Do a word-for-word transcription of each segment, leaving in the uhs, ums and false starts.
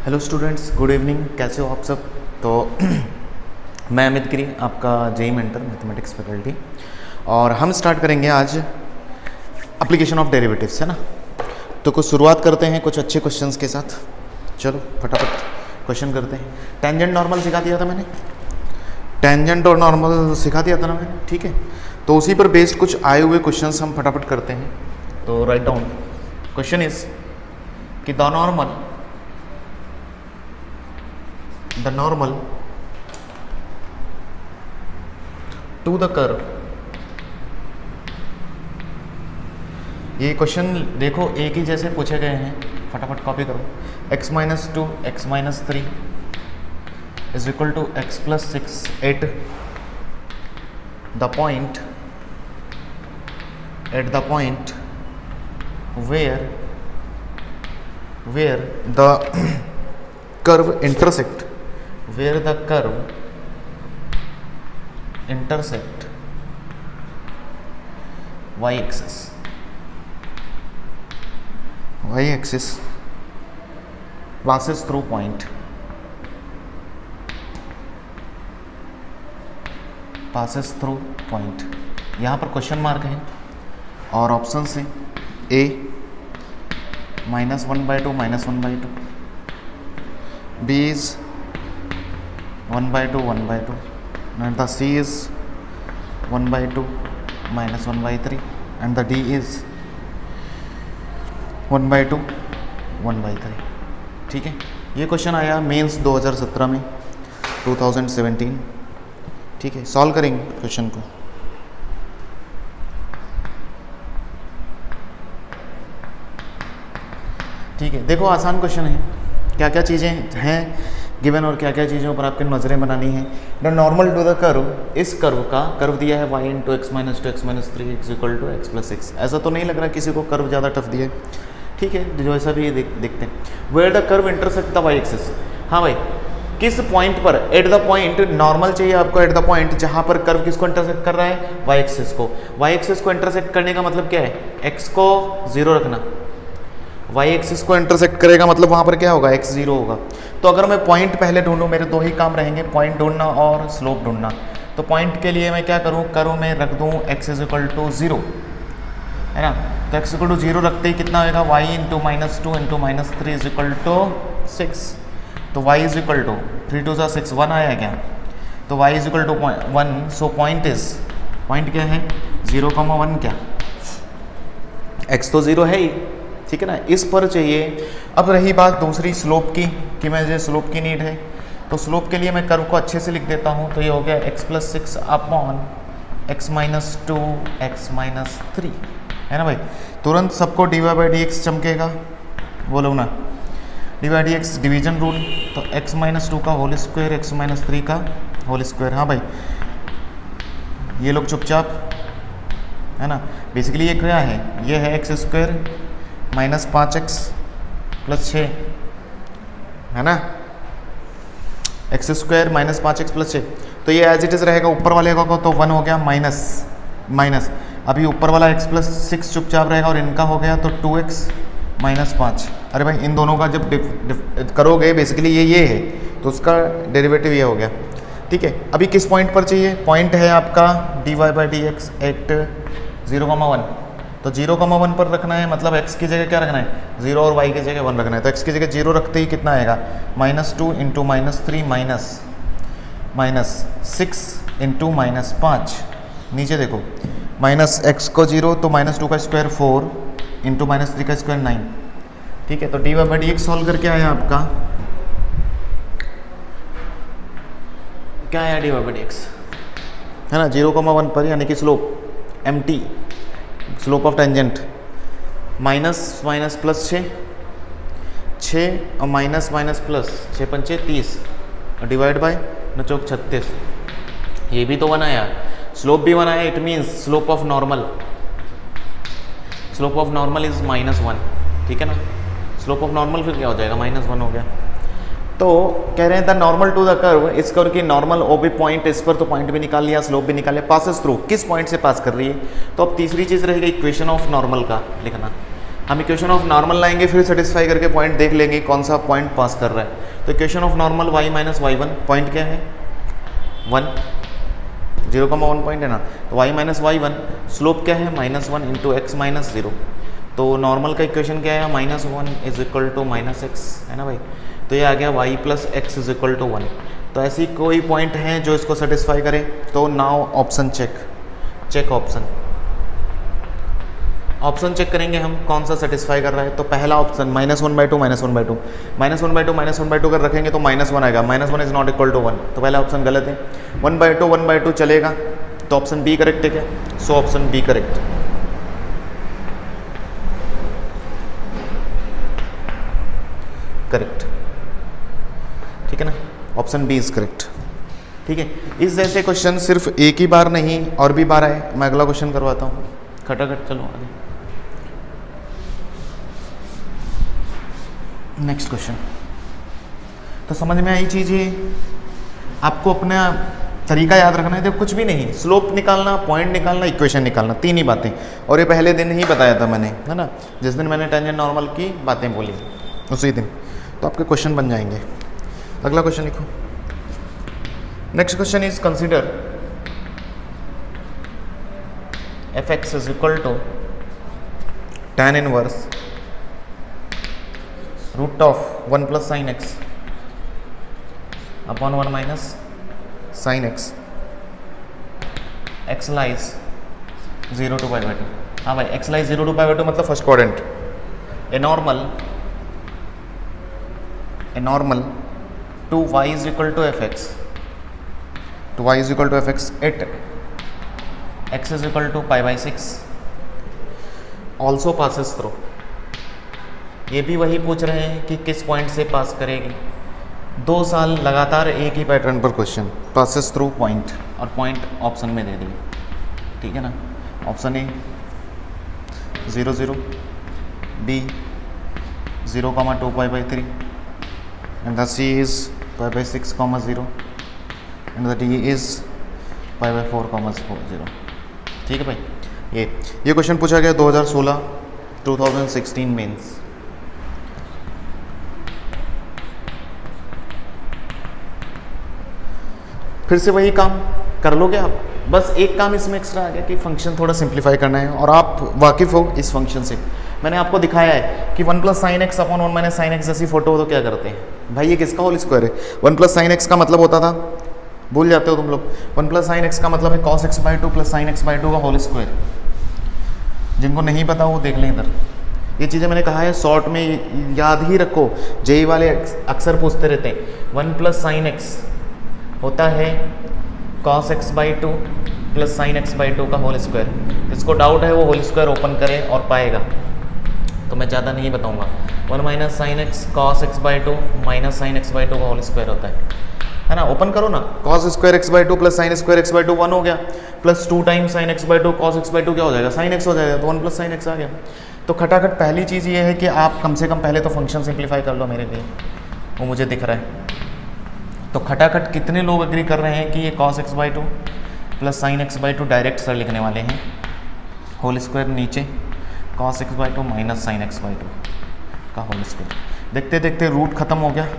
Hello students, good evening. कैसे हो आप सब? तो मैं अमित गिरी, आपका जेई मेंटर मैथमेटिक्स फैकल्टी, और हम स्टार्ट करेंगे आज एप्लीकेशन ऑफ डेरिवेटिव्स, है ना। तो कुछ शुरुआत करते हैं कुछ अच्छे क्वेश्चंस के साथ। चलो फटाफट क्वेश्चन करते हैं। टेंजेंट नॉर्मल सिखा दिया था मैंने, टेंजेंट और नॉर्मल सिखा दिया था ना मैंने, ठीक है। तो उसी पर बेस्ड कुछ आए हुए क्वेश्चंस हम फटाफट करते हैं। तो राइट डाउन क्वेश्चन इज कि the normal the normal to the curve, ये क्वेश्चन देखो एक ही जैसे पूछे गए हैं, फटाफट कॉपी करो। x minus two x minus three is equal to x plus six at the point at the point where where the curve intersect where the curve intersect y axis y axis passes through point passes through point यहाँ पर question mark है और option से a minus one by two minus one by two, B is one by two one by two, and the C is one by two minus one by three, and the D is one by two one by three। ठीक है, ये question आया mains दो हज़ार सत्रह में, दो हज़ार सत्रह। ठीक है, सॉल्व करेंगे क्वेश्चन को। ठीक है, देखो आसान क्वेश्चन है। क्या क्या चीज़ें हैं गिवन और क्या क्या चीज़ों पर आपके नजरें बनानी है। The normal to the curve, इस कर्व का कर्व दिया है y into x minus two x minus three is equal to x plus six. ऐसा तो नहीं लग रहा किसी को कर्व ज़्यादा टफ दिया है, ठीक है, जो ऐसा भी देख देखते हैं। Where the curve intersect the y axis, हाँ भाई, किस पॉइंट पर, एट द पॉइंट, नॉर्मल चाहिए आपको एट द पॉइंट जहाँ पर कर्व किसको इंटरसेक्ट कर रहा है, y एक्सिस को। y एक्सिस को इंटरसेक्ट करने का मतलब क्या है, x को जीरो रखना। y एक्सिस को इंटरसेक्ट करेगा मतलब वहाँ पर क्या होगा, x जीरो होगा। तो अगर मैं पॉइंट पहले ढूंढूं, मेरे दो ही काम रहेंगे, पॉइंट ढूंढना और स्लोप ढूंढना। तो पॉइंट के लिए मैं क्या करूँ, कर्व में रख दूँ x is equal to zero, है ना। तो x इक्वल टू जीरो रखते ही कितना होगा, y into minus two into minus three is equal to six. तो y is equal to three two सा सिक्स, वन आया क्या। तो y is equal to one, so point is, point क्या है, जीरो कॉमा वन, क्या x तो zero है ही, ठीक है ना। इस पर चाहिए। अब रही बात दूसरी स्लोप की, कि मुझे स्लोप की नीड है। तो स्लोप के लिए मैं कर्व को अच्छे से लिख देता हूँ। तो ये हो गया x plus six upon x minus two x minus three, है ना भाई। तुरंत सबको D Y by D X चमकेगा, बोलो ना, D Y D X division rule. तो x माइनस टू का whole square x minus three का होल स्क्वायर, हाँ भाई। ये लोग चुपचाप, है ना। बेसिकली ये क्या है, ये है एक्स स्क्वायर माइनस पाँच एक्स प्लस छः, है ना, एक्स स्क्वायर माइनस पाँच एक्स प्लस छः। तो ये एज इट इज़ रहेगा, ऊपर वाले का तो वन हो गया माइनस माइनस, अभी ऊपर वाला एक्स प्लस सिक्स चुपचाप रहेगा, और इनका हो गया तो टू एक्स माइनस पाँच। अरे भाई, इन दोनों का जब डिफ, डिफ, करोगे बेसिकली ये ये है, तो उसका डेरिवेटिव ये हो गया, ठीक है। अभी किस पॉइंट पर चाहिए, पॉइंट है आपका D Y by D x at zero comma one. तो जीरो कॉमा वन पर रखना है, मतलब x की जगह क्या रखना है, जीरो, और y की जगह वन रखना है। तो x की जगह जीरो रखते ही कितना आएगा, minus two into minus three minus minus six into minus पाँच। नीचे देखो, माइनस एक्स को जीरो, तो माइनस टू का square four into minus three का स्क्वायर नाइन, ठीक है। तो D Y by D X solve करके आया आपका, क्या आया, D Y by D X, है ना, जीरो कॉमा वन पर, यानी कि slope M T, slope of tangent, minus minus plus छः, छः और माइनस माइनस प्लस, छः पंचे तीस, डिवाइड बाय न चौक छत्तीस। ये भी तो वन आया, स्लोप भी वन आया, it means slope of normal, slope of normal is minus one, ठीक है ना। स्लोप ऑफ नॉर्मल फिर क्या हो जाएगा, माइनस वन हो गया। तो कह रहे हैं the normal to the curve, इस कर्व की नॉर्मल ओ बी पॉइंट, इस पर तो पॉइंट भी निकाल लिया, स्लोप भी निकाल लिया, पासेस थ्रू, किस पॉइंट से पास कर रही है। तो अब तीसरी चीज़ रहेगी इक्वेशन ऑफ नॉर्मल का लिखना, हम इक्वेशन ऑफ नॉर्मल लाएंगे, फिर सेटिस्फाई करके पॉइंट देख लेंगे कौन सा पॉइंट पास कर रहा है। तो equation of normal y minus Y one, point क्या है वन, जीरो का वन पॉइंट है ना, तो y minus Y one, slope क्या है minus one into x minus zero. तो नॉर्मल का इक्वेशन क्या है minus one is equal to minus x, है ना भाई। तो ये आ गया y plus x is equal to one. तो ऐसी कोई पॉइंट है जो इसको सेटिस्फाई करे। तो now option check, check option, option check करेंगे हम कौन सा सेटिस्फाई कर रहा है। तो पहला option minus one by two minus one by two minus one by two minus one by two कर रखेंगे तो माइनस वन आएगा, minus one is not equal to one, तो पहला ऑप्शन गलत है। One by two one by two चलेगा, तो ऑप्शन बी करेक्ट है क्या, so option B correct. Correct, ठीक है ना, ऑप्शन बी इज करेक्ट। ठीक है, इस जैसे क्वेश्चन सिर्फ एक ही बार नहीं और भी बार आए। मैं अगला क्वेश्चन करवाता हूँ, खटाखट चलो आगे। Next question. तो समझ में आई चीज़, ये आपको अपना तरीका याद रखना है। देखो कुछ भी नहीं, स्लोप निकालना, पॉइंट निकालना, इक्वेशन निकालना, तीन ही बातें। और ये पहले दिन ही बताया था मैंने, है ना, जिस दिन मैंने टेंजेंट नॉर्मल की बातें बोली उसी दिन। तो आपके क्वेश्चन बन जाएंगे। अगला क्वेश्चन लिखो। Next question is consider f x is equal to tan inverse root of one plus sine x upon one minus sine x, x lies zero to pi by two. हाँ भाई, x lies zero to pi by two मतलब first quadrant. A normal a normal to y is equal to f x, to y is equal to f x at x is equal to pi by six also passes through. ये भी वही पूछ रहे हैं कि किस point से पास करेगी। दो साल लगातार एक ही पैटर्न पर क्वेश्चन, पासिस थ्रू पॉइंट, और पॉइंट ऑप्शन में दे दिए, ठीक है ना। Option A zero zero, B zero comma two pi by three, and the C is pi by six comma zero, and the D is pi by four comma zero. ठीक है भाई, ये ये क्वेश्चन पूछा गया दो हज़ार सोलह टू थाउजेंड सिक्सटीन मेंस। फिर से वही काम कर लोगे आप, बस एक काम इसमें एक्स्ट्रा आ गया कि फंक्शन थोड़ा सिंप्लीफाई करना है, और आप वाकिफ़ हो इस फंक्शन से। मैंने आपको दिखाया है कि one plus sine x upon one minus sine x जैसी फोटो हो तो क्या करते हैं भाई, ये किसका होल स्क्वायर है। वन प्लस साइन एक्स का मतलब होता था, भूल जाते हो तुम लोग, वन प्लस साइन एक्स का मतलब है cos x by two plus sine x by two का होल स्क्वायर। जिनको नहीं पता वो देख लें इधर, ये चीज़ें मैंने कहा है शॉर्ट में याद ही रखो, जेई वाले अक्सर पूछते रहते हैं। वन प्लस साइन एक्स होता है cos x by two plus sine x by two का होल स्क्वायर। जिसको डाउट है वो होल स्क्वायर ओपन करे और पाएगा, तो मैं ज़्यादा नहीं बताऊंगा। One minus sine x cos x by two minus sine x by two का होल स्क्वायर होता है, है ना। ओपन करो ना, cos square x by two plus sine square x by two one हो गया, plus two time sine x by two cos x by two क्या हो जाएगा, साइन एक्स हो जाएगा, तो वन प्लस साइन एक्स आ गया। तो खटाखट पहली चीज़ ये है कि आप कम से कम पहले तो फंक्शन सिंप्लीफाई कर लो, मेरे लिए वो मुझे दिख रहा है। तो खटाखट कितने लोग एग्री कर रहे हैं कि ये cos x by two plus sine x by two direct sir लिखने वाले हैं, होल स्क्वायर नीचे cos x by two minus sine x by two का होल स्क्वायर। देखते देखते रूट खत्म हो गया,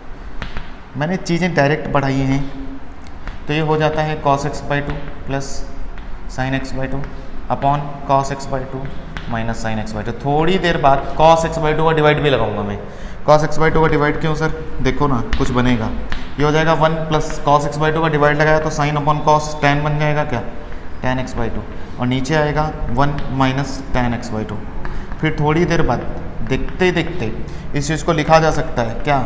मैंने चीज़ें डायरेक्ट बढ़ाई हैं, तो ये हो जाता है cos x by two plus sine x by two upon cos x by two minus sine x by two. थोड़ी देर बाद कॉस एक्स बाई टू का डिवाइड भी लगाऊंगा मैं। कॉस एक्स बाई टू का डिवाइड क्यों सर, देखो ना कुछ बनेगा, ये हो जाएगा one plus cos x by two का डिवाइड लगाया तो साइन अपॉन कॉस टेन बन जाएगा क्या, टेन एक्स बाई टू, और नीचे आएगा one minus tan x by two. फिर थोड़ी देर बाद देखते देखते इस चीज़ को लिखा जा सकता है क्या,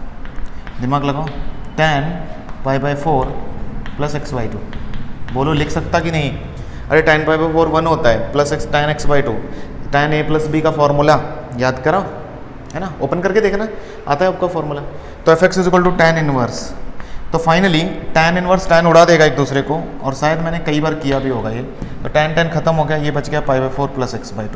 दिमाग लगाओ, tan pi by four plus x by two. बोलो लिख सकता कि नहीं, अरे tan pi by four one होता है plus x tan x by two, tan A plus B का फॉर्मूला याद करो, है ना, ओपन करके देखना आता है आपका फॉर्मूला। तो f x is equal to tan inverse, तो फाइनली टेन इनवर्स टेन उड़ा देगा एक दूसरे को, और शायद मैंने कई बार किया भी होगा ये। तो टेन टेन खत्म हो गया, ये बच गया pi by four plus x by two,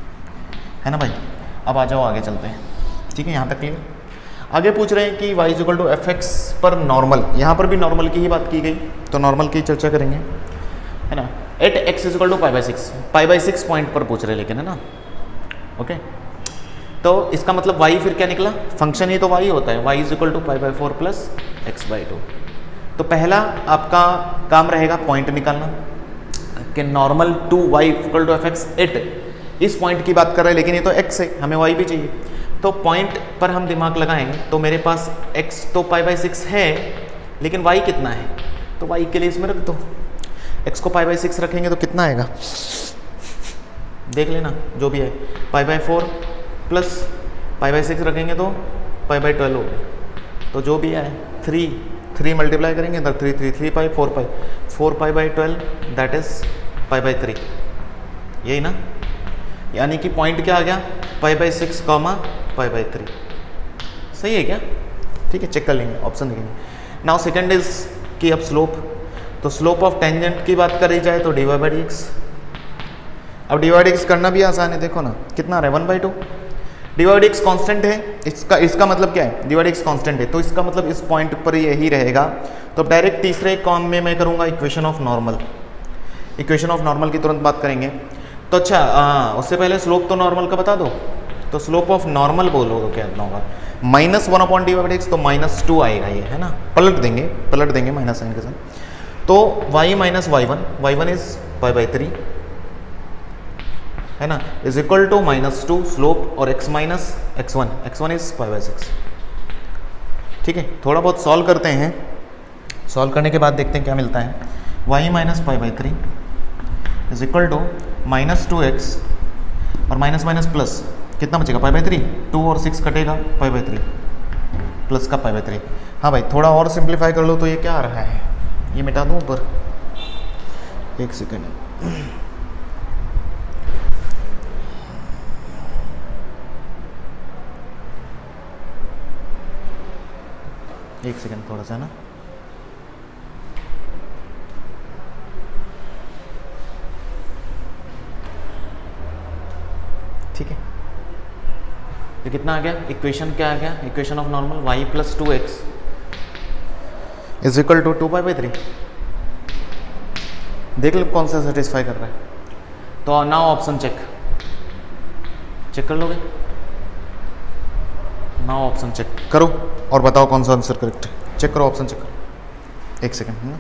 है ना भाई। अब आ जाओ आगे चलते हैं, ठीक है, यहाँ तक क्लियर। आगे पूछ रहे हैं कि y is equal to f x पर नॉर्मल, यहाँ पर भी नॉर्मल की ही बात की गई, तो नॉर्मल की चर्चा करेंगे, है ना। At x is equal to pi by six, pi by six point पर पूछ रहे हैं लेकिन, है ना, ओके, तो इसका मतलब y फिर क्या निकला, फंक्शन ही तो y होता है, y is equal to pi by four plus x by two. तो पहला आपका काम रहेगा पॉइंट निकालना कि normal to y equal to f x at, इस पॉइंट की बात कर रहे हैं लेकिन ये तो x है, हमें y भी चाहिए। तो पॉइंट पर हम दिमाग लगाएं तो मेरे पास x तो पाई बाई सिक्स है लेकिन y कितना है, तो y के लिए इसमें रख दो। x को पाई बाई सिक्स रखेंगे तो कितना आएगा देख लेना, जो भी है pi by four plus pi by six रखेंगे तो पाई बाई ट्वेल्व होगा, तो जो भी है थ्री थ्री मल्टीप्लाई करेंगे इधर three three three pi four pi four pi by twelve that is pi by three, यही ना, यानी कि पॉइंट क्या आ गया pi by six comma pi by three, सही है क्या? ठीक है, चेक कर लेंगे, ऑप्शन देखेंगे। नाउ सेकंड इज कि अब स्लोप, तो स्लोप ऑफ टेंजेंट की बात करी जाए तो D Y by D x. अब डी वाई डी एक्स करना भी आसान है, देखो ना कितना आ रहा है one by two, d Y D x constant है, इसका इसका मतलब क्या है, d Y D x constant है तो इसका मतलब इस पॉइंट पर यही रहेगा। तो डायरेक्ट तीसरे कॉम में मैं करूँगा equation of normal, equation of normal की तुरंत बात करेंगे। तो अच्छा हाँ, उससे पहले स्लोप तो नॉर्मल का बता दो, तो स्लोप ऑफ नॉर्मल बोलो तो क्या होगा, minus one upon d Y D x, तो माइनस टू आएगा ये, है ना, पलट देंगे पलट देंगे माइनस साइन के साथ, तो y minus Y one, y one is pi by three, है ना, is equal to minus two slope और x minus x one, x one is pi by six. ठीक है, थोड़ा बहुत सॉल्व करते हैं, सॉल्व करने के बाद देखते हैं क्या मिलता है। y minus pi by three is equal to minus two x और माइनस माइनस प्लस कितना बचेगा पाई बाई थ्री, टू और सिक्स कटेगा पाई बाई थ्री प्लस का पाई बाई थ्री। हाँ भाई थोड़ा और सिंप्लीफाई कर लो तो ये क्या आ रहा है, ये मिटा दूँ ऊपर, एक सेकेंड, एक सेकेंड थोड़ा सा ना, ठीक है, ये कितना आ गया, इक्वेशन क्या आ गया, equation of normal y plus two x is equal to two pi by three. देख लो कौन सा सेटिस्फाई कर रहा है, तो नाउ ऑप्शन चेक, चेक कर लोगे, नाउ ऑप्शन चेक करो और बताओ कौन सा आंसर करेक्ट है, चेक करो ऑप्शन चेक करो, एक सेकेंड है ना,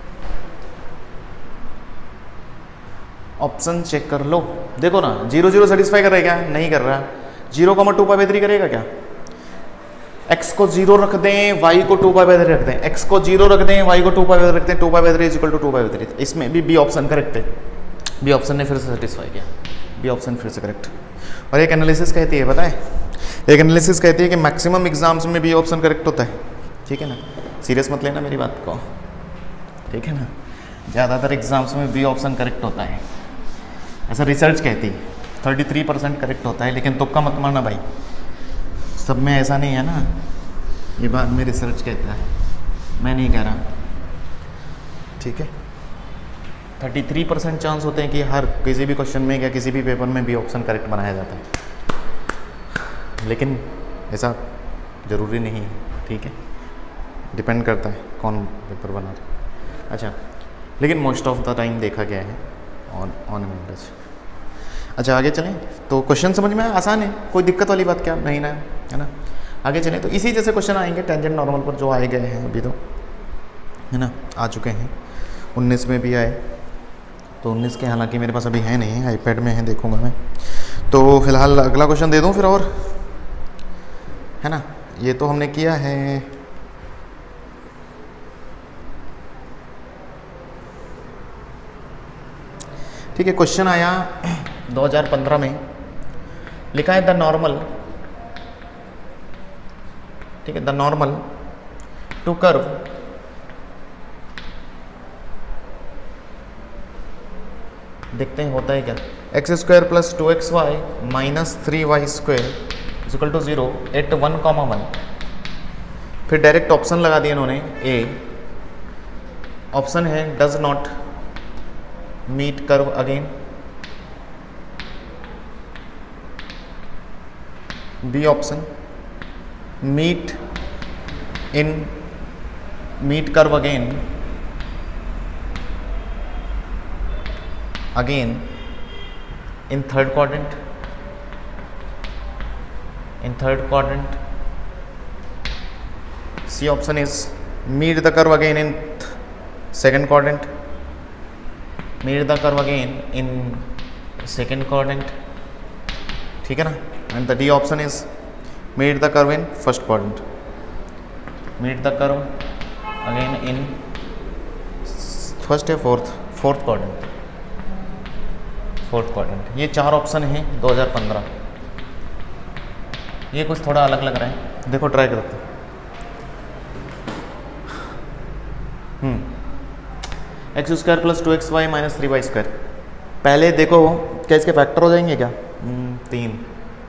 ऑप्शन चेक कर लो, देखो ना जीरो जीरो सेटिस्फाई कर रहा है क्या, नहीं कर रहा, zero comma two pi by three करेगा क्या, x को जीरो रख दें y को टू पाई बाई थ्री रख दें, x को जीरो रख दें y को टू पाई बाई थ्री रख दें, two pi by three is equal to two pi by three, इसमें भी बी ऑप्शन करेक्ट है, बी ऑप्शन ने फिर से सेटिस्फाई किया, बी ऑप्शन फिर से करेक्ट। और एक एनालिसिस कहती है, बताएं, एक एनालिसिस कहती है कि मैक्सिमम एग्जाम्स में बी ऑप्शन करेक्ट होता है, ठीक है ना, सीरियस मत लेना मेरी बात को, ठीक है ना, ज़्यादातर एग्जाम्स में बी ऑप्शन करेक्ट होता है, ऐसा रिसर्च कहती है, थर्टी थ्री परसेंट करेक्ट होता है, लेकिन तुक्का मत मारना भाई, सब में ऐसा नहीं है ना, ये बात में रिसर्च कहता है, मैं नहीं कह रहा, ठीक है, थर्टी थ्री परसेंट चांस होते हैं कि हर किसी भी क्वेश्चन में या किसी भी पेपर में बी ऑप्शन करेक्ट बनाया जाता है, लेकिन ऐसा ज़रूरी नहीं है, ठीक है, डिपेंड करता है कौन पेपर बना रहा है। अच्छा, लेकिन मोस्ट ऑफ द टाइम देखा गया है ऑन ऑन एवरेज। अच्छा आगे चलें, तो क्वेश्चन समझ में आसान है, कोई दिक्कत वाली बात क्या नहीं ना, है ना, आगे चलें तो इसी जैसे क्वेश्चन आएंगे टेंजेंट नॉर्मल पर जो आए गए हैं अभी तो, है ना, आ चुके हैं, उन्नीस में भी आए, तो उन्नीस के हालांकि मेरे पास अभी है नहीं, आईपैड में है, देखूंगा मैं, तो फिलहाल अगला क्वेश्चन दे दूं फिर, और है ना, ये तो हमने किया है, ठीक है। क्वेश्चन आया दो हज़ार पंद्रह में, लिखा है द नॉर्मल, ठीक है, द नॉर्मल टू कर्व देखते हैं होता है क्या, x square plus two x y minus three y square equal to zero at one comma one. फिर डायरेक्ट ऑप्शन लगा दिया इन्होंने, ए ऑप्शन है does not meet curve again, B option meet in meet curve again again in third quadrant, in third quadrant. C option is meet the curve again in second quadrant. Meet the curve again in second quadrant. ठीक है ना? And the D option is meet the curve in first quadrant. Meet the curve again in first या fourth fourth quadrant. Fourth quadrant. ये चार option हैं दो हज़ार पंद्रह. ये कुछ थोड़ा अलग लग रहा है, देखो ट्राई करते हैं. X square plus two x y minus three y square. पहले देखो क्या इसके फैक्टर हो जाएंगे क्या? hmm, तीन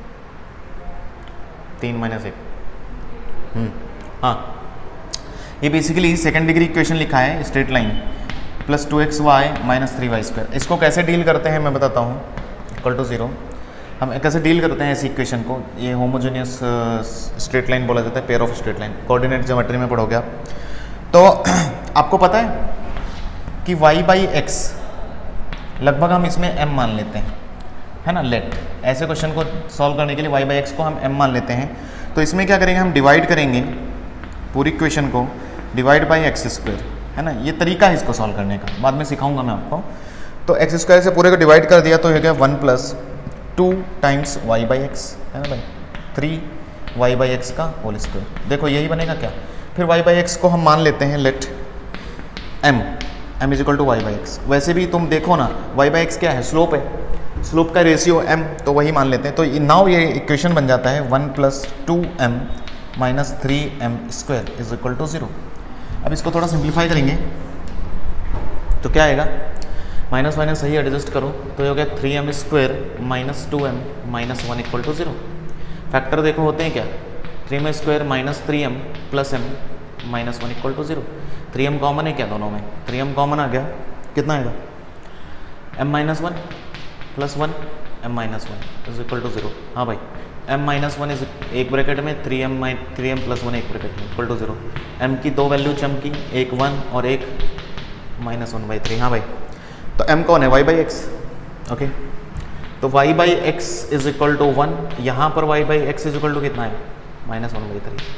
तीन माइनस एक. हाँ, ये बेसिकली सेकेंड डिग्री इक्वेशन लिखा है, straight line plus two x y minus three y square. इसको कैसे डील करते हैं मैं बताता हूँ. इक्वल टू जीरो हम कैसे डील करते हैं इस इक्वेशन को. ये होमोजेनियस स्ट्रेट लाइन बोला जाता है, pair of straight line. Coordinate geometry में पढ़ोगे आप. तो आपको पता है कि y बाई एक्स लगभग हम इसमें m मान लेते हैं, है ना. लेट ऐसे क्वेश्चन को सॉल्व करने के लिए y बाई एक्स को हम m मान लेते हैं. तो इसमें क्या करेंगे, हम डिवाइड करेंगे पूरी इक्वेशन को, डिवाइड बाई एक्स स्क्वायर, है ना. ये तरीका है इसको सॉल्व करने का, बाद में सिखाऊंगा मैं आपको. तो एक्स स्क्वायर से पूरे को डिवाइड कर दिया तो हो गया one plus two times y by x, है ना भाई. थ्री वाई बाई एक्स का होल स्क्वायर. देखो यही बनेगा क्या. फिर वाई बाई एक्स को हम मान लेते हैं let m m is equal to y by x. वैसे भी तुम देखो ना, वाई बाई एक्स क्या है, स्लोप है. स्लोप का रेशियो एम, तो वही मान लेते हैं. तो नाउ ये इक्वेशन बन जाता है one plus two m minus three m square is equal to zero. अब इसको थोड़ा सिंप्लीफाई करेंगे तो क्या आएगा, माइनस माइनस सही एडजस्ट करो तो ये हो गया three m square minus two m minus one equal to zero. Factor देखो होते हैं क्या, three m square minus three m plus m minus one equal to zero. Three m common है क्या दोनों में, थ्री एम कॉमन आ गया, कितना आएगा m minus one plus one m minus one is equal to zero. हाँ भाई, m minus one is एक ब्रैकेट में, थ्री एम माइ थ्री एम प्लस वन एक ब्रैकेट में इक्वल टू जीरो. m की दो वैल्यू चमकी, एक वन और एक माइनस वन बाई थ्री. हाँ भाई, तो m कौन है, y बाई एक्स. ओके, तो y by x is equal to one. यहाँ पर y by x is equal to कितना है, माइनस वन बाई थ्री.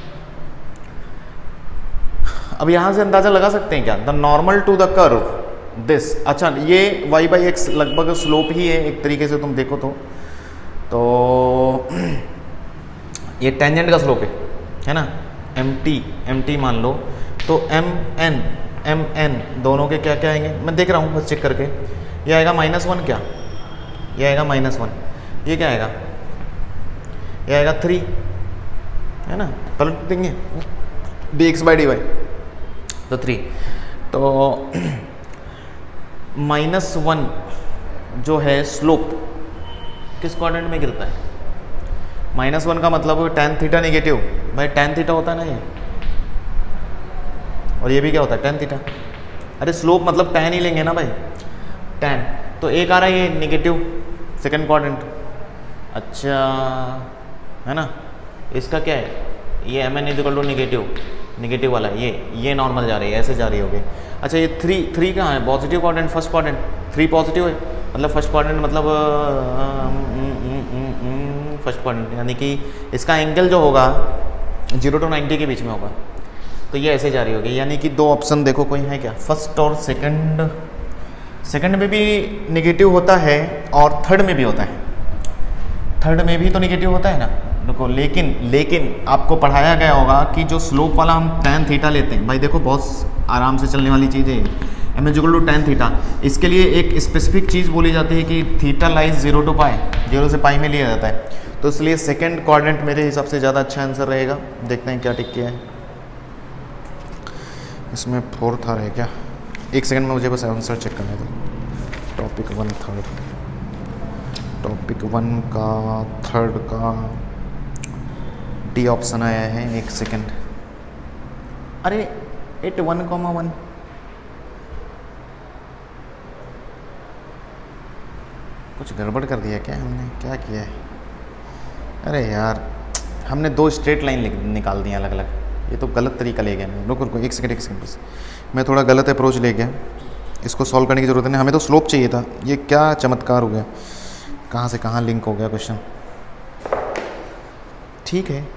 अब यहाँ से अंदाजा लगा सकते हैं क्या, the normal to the curve this. अच्छा, ये y बाई एक्स लगभग स्लोप ही है एक तरीके से तुम देखो तो. तो ये टेंजेंट का स्लोप है, है ना. एम टी एम टी मान लो, तो एम एन एम एन दोनों के क्या क्या आएंगे, मैं देख रहा हूँ बस चेक करके. ये आएगा माइनस वन, क्या ये आएगा माइनस वन. ये क्या आएगा, ये आएगा थ्री, है ना. पलट देंगे d x by d y, तो थ्री. तो माइनस वन जो है स्लोप किस क्वाड्रेंट में गिरता है, माइनस वन का मतलब टेन थीटा निगेटिव. भाई टेन थीटा होता है ना ये, और ये भी क्या होता है टेन थीटा. अरे स्लोप मतलब टेन ही लेंगे ना भाई, टेन. तो एक आ रहा है ये निगेटिव सेकंड क्वाड्रेंट. अच्छा, है ना. इसका क्या है, ये m n is equal to negative, negative वाला है ये ये नॉर्मल जा रही है, ऐसे जा रही होगी. अच्छा, ये थ्री थ्री कहाँ है, positive quadrant, first quadrant. Three positive है, मतलब फर्स्ट क्वाड्रेंट, मतलब फर्स्ट क्वाड्रेंट, यानी कि इसका एंगल जो होगा जीरो टू नाइन्टी के बीच में होगा. तो ये ऐसे जा रही होगी, यानी कि दो ऑप्शन देखो कोई है क्या, फर्स्ट और सेकंड. सेकंड में भी निगेटिव होता है और थर्ड में भी होता है. थर्ड में भी तो निगेटिव होता है ना. देखो, लेकिन लेकिन आपको पढ़ाया गया होगा कि जो स्लोप वाला हम टेन थीटा लेते हैं, भाई देखो बहुत आराम से चलने वाली चीज़ है. M is equal to tan theta, इसके लिए एक स्पेसिफिक चीज़ बोली जाती है कि theta lies zero to pi, zero से पाई में लिया जाता है. तो इसलिए सेकंड क्वाड्रेंट मेरे हिसाब से ज़्यादा अच्छा आंसर रहेगा. देखते हैं क्या टिक किया है इसमें. फोर्थ आ रहा है क्या, एक सेकंड में मुझे बस आंसर चेक करने दो. Topic one third, topic one का थर्ड का डी ऑप्शन आया है. एक सेकंड, अरे एट वन कॉमा वन, कुछ गड़बड़ कर दिया क्या हमने, क्या किया है. अरे यार, हमने दो स्ट्रेट लाइन निकाल दी अलग अलग. ये तो गलत तरीका ले गया मैं. रुको रुको एक सेकंड एक सेकंड बस, मैं थोड़ा गलत अप्रोच ले गया. इसको सॉल्व करने की ज़रूरत नहीं, हमें तो स्लोप चाहिए था. ये क्या चमत्कार हो गया, कहाँ से कहाँ लिंक हो गया क्वेश्चन. ठीक है।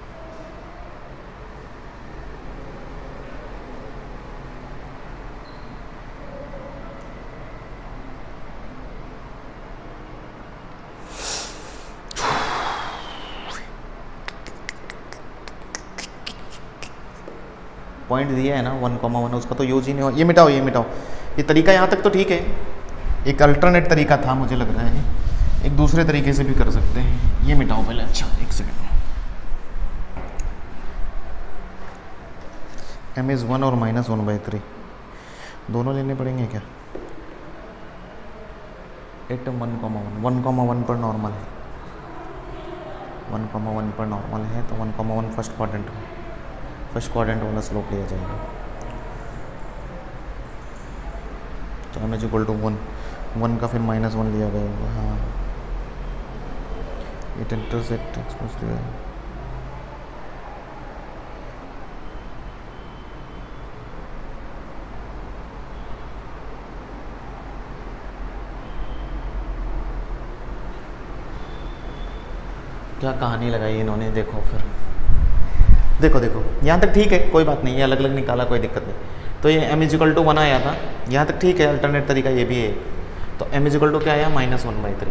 पॉइंट दिया है ना वन कॉमा वन, उसका तो यूज ही नहीं हो। ये मिटाओ ये मिटाओ, ये तरीका यहाँ तक तो ठीक है, एक अल्टरनेट तरीका था मुझे लग रहा है, एक दूसरे तरीके से भी कर सकते हैं। ये मिटाओ पहले, अच्छा एक सेकेंड। एम इज़ वन और माइनस वन बाई थ्री दोनों लेने पड़ेंगे क्या? At one comma one, one comma one पर नॉर्मल है, वन कॉमा वन पर नॉर्मल है तो one comma one first quadrant में, फर्स्ट क्वाड्रेंट वाला स्लोप लिया जाएगा। तो m is equal to one, one का फिर माइनस वन लिया गया। हाँ, इट इंटरसेक्ट एक्सपोज टू क्या कहानी लगाई इन्होंने, देखो फिर देखो देखो यहाँ तक ठीक है, कोई बात नहीं, ये अलग अलग निकाला कोई दिक्कत नहीं। तो ये m is equal to one आया था, यहाँ तक ठीक है, अल्टरनेट तरीका ये भी है। तो m इज इक्वल टू क्या आया? Minus one by three.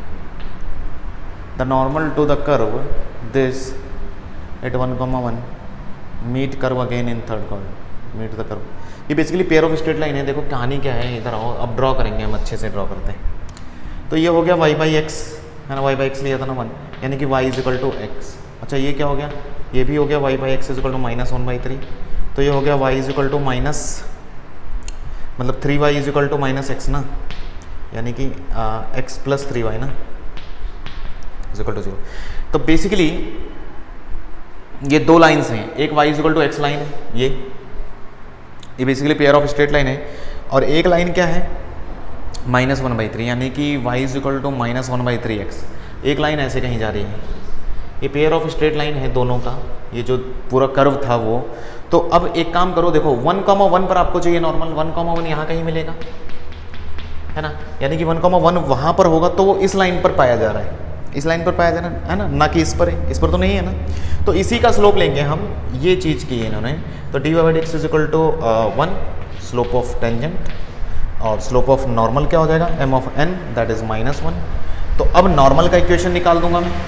The normal to the curve this at one comma one meet curve again in third quadrant, meet the curve. ये basically pair of straight line है। देखो कहानी क्या है, इधर आओ, अब ड्रॉ करेंगे हम, अच्छे से ड्रॉ करते हैं। तो ये हो गया y बाई एक्स है ना, y बाई एक्स लिया था ना वन, यानी कि y is equal to x. अच्छा ये क्या हो गया? ये भी हो गया y by x is equal to minus one by three. तो ये हो गया y is equal to minus, मतलब three y is equal to minus x ना, यानी कि एक्स प्लस थ्री वाई ना इज इक्वल टू जीरो। तो बेसिकली ये दो लाइंस हैं, एक y is equal to x line है, ये ये basically pair of straight line है, और एक लाइन क्या है? माइनस वन बाई थ्री, यानी कि y is equal to minus one by three x. एक लाइन ऐसे कहीं जा रही है, ये पेयर ऑफ स्ट्रेट लाइन है दोनों का, ये जो पूरा कर्व था वो। तो अब एक काम करो, देखो वन कॉमा वन पर आपको चाहिए नॉर्मल, वन कॉमा वन यहाँ कहीं मिलेगा है ना, यानी कि वन कॉमा वन वहाँ पर होगा, तो वो इस लाइन पर पाया जा रहा है, इस लाइन पर पाया जा रहा है ना, ना कि इस पर है, इस पर तो नहीं है ना। तो इसी का स्लोप लेंगे हम, ये चीज़ की है इन्होंने। तो D Y by D x is equal to one, slope of tangent, और स्लोप ऑफ नॉर्मल क्या हो जाएगा? M of n that is minus one. तो अब नॉर्मल का इक्वेशन निकाल दूंगा मैं।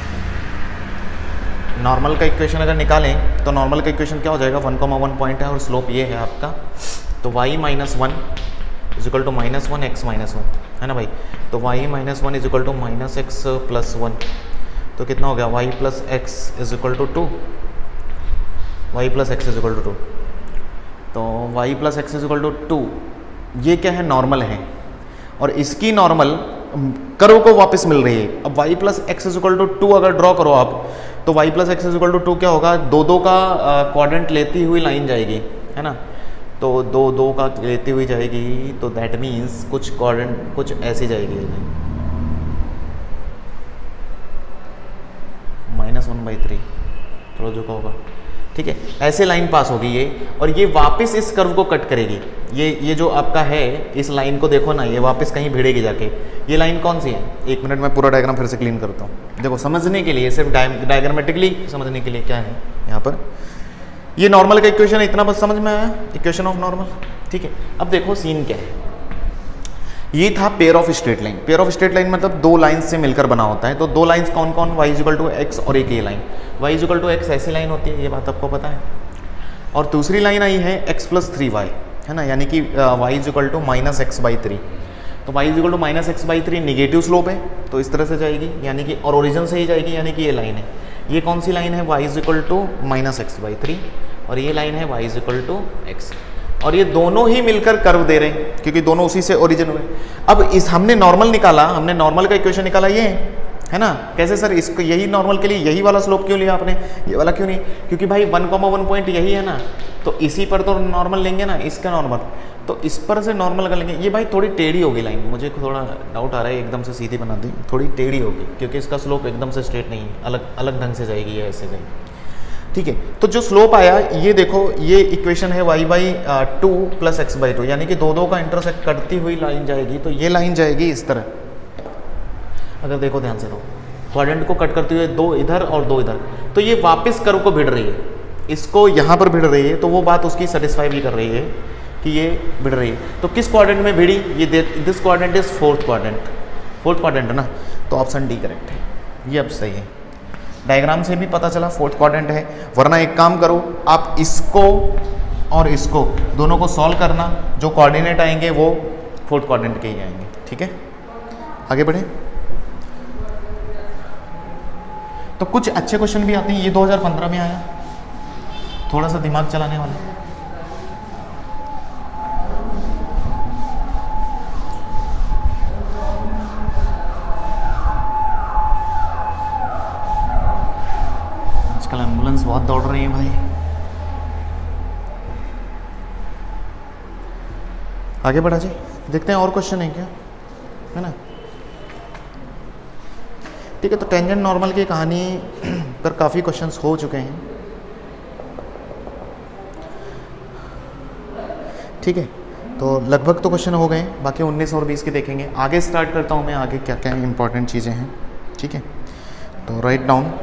नॉर्मल का इक्वेशन अगर निकालें तो नॉर्मल का इक्वेशन क्या हो जाएगा? वन कॉमा वन पॉइंट है और स्लोप ये है आपका, तो y minus one is equal to minus one x minus one है ना भाई। तो y minus one is equal to minus x plus one, तो कितना हो गया? y plus x is equal to two, y plus x is equal to two. तो y plus x is equal to two, ये क्या है? Normal है, और इसकी नॉर्मल कर्व को वापस मिल रही है। अब y plus x is equal to two अगर ड्रॉ करो आप, तो y plus x is equal to two क्या होगा? दो दो का क्वाड्रेंट लेती हुई लाइन जाएगी है ना, तो दो दो का लेती हुई जाएगी, तो दैट मीन्स कुछ क्वाड्रेंट कुछ ऐसी जाएगी, माइनस वन बाई थ्री थोड़ा जो का होगा, ठीक है, ऐसे लाइन पास होगी ये, और ये वापस इस कर्व को कट करेगी। ये ये जो आपका है, इस लाइन को देखो ना, ये वापस कहीं भिड़ेगी जाके। ये लाइन कौन सी है? एक मिनट में पूरा डायग्राम फिर से क्लीन करता हूँ। देखो समझने के लिए, सिर्फ डायग्रामेटिकली समझने के लिए क्या है यहाँ पर, ये नॉर्मल का इक्वेशन, इतना बस समझ में आया, इक्वेशन ऑफ नॉर्मल, ठीक है। अब देखो सीन क्या है, ये था pair of straight line. Pair of straight line मतलब दो लाइंस से मिलकर बना होता है। तो दो लाइंस कौन कौन? y इक्वल टू एक्स और एक ये line, y equal to x ऐसी लाइन होती है, ये बात आपको पता है। और दूसरी लाइन आई है x प्लस थ्री वाई है ना, यानी कि y equal to minus x by three. तो y equal to minus x by three negative slope है, तो इस तरह से जाएगी, यानी कि और ओरिजिन से ही जाएगी, यानी कि ये लाइन है। ये कौन सी लाइन है? y equal to minus x by three, और ये लाइन है y इक्वल टू एक्स, और ये दोनों ही मिलकर कर्व दे रहे हैं, क्योंकि दोनों उसी से ओरिजिन हुए। अब इस हमने नॉर्मल निकाला, हमने नॉर्मल का इक्वेशन निकाला, ये है ना। कैसे सर? इसको यही नॉर्मल के लिए यही वाला स्लोप क्यों लिया आपने, ये वाला क्यों नहीं? क्योंकि भाई वन कॉमा वन पॉइंट यही है ना, तो इसी पर तो नॉर्मल लेंगे ना, इसका नॉर्मल, तो इस पर से नॉर्मल कर लेंगे। ये भाई थोड़ी टेढ़ी होगी लाइन, मुझे थोड़ा डाउट आ रहा है, एकदम से सीधी बना दी, थोड़ी टेढ़ी होगी, क्योंकि इसका स्लोप एकदम से स्ट्रेट नहीं है, अलग अलग ढंग से जाएगी, ये ऐसे जाएगी, ठीक है। तो जो स्लोप आया, ये देखो, ये इक्वेशन है y by two plus x by two, यानी कि दो दो का इंटरसेक्ट करती हुई लाइन जाएगी, तो ये लाइन जाएगी इस तरह। अगर देखो ध्यान से, तो क्वाड्रेंट को कट करते हुए दो इधर और दो इधर, तो ये वापस कर्व को भिड़ रही है, इसको यहाँ पर भिड़ रही है, तो वो बात उसकी सेटिस्फाई भी कर रही है कि ये भिड़ रही है। तो किस क्वाड्रेंट में भिड़ी, ये this quadrant is fourth quadrant, fourth quadrant है ना, तो ऑप्शन डी करेक्ट है, ये अब सही है। डायग्राम से भी पता चला फोर्थ क्वाड्रेंट है। वरना एक काम करो, आप इसको और इसको दोनों को सॉल्व करना, जो कोऑर्डिनेट आएंगे वो फोर्थ क्वाड्रेंट के ही आएंगे। ठीक है, आगे बढ़े। तो कुछ अच्छे क्वेश्चन भी आते हैं, ये दो हज़ार पंद्रह में आया, थोड़ा सा दिमाग चलाने वाला। आजकल एम्बुलेंस बहुत दौड़ रही है भाई। आगे बढ़ा जी, देखते हैं और क्वेश्चन है क्या, है ना। ठीक है, तो टेंजेंट नॉर्मल की कहानी पर काफ़ी क्वेश्चंस हो चुके हैं। ठीक है, तो लगभग तो क्वेश्चन हो गए, बाकी उन्नीस और बीस के देखेंगे। आगे स्टार्ट करता हूँ मैं, आगे क्या क्या इंपॉर्टेंट चीज़ें हैं। ठीक है, तो राइट डाउन।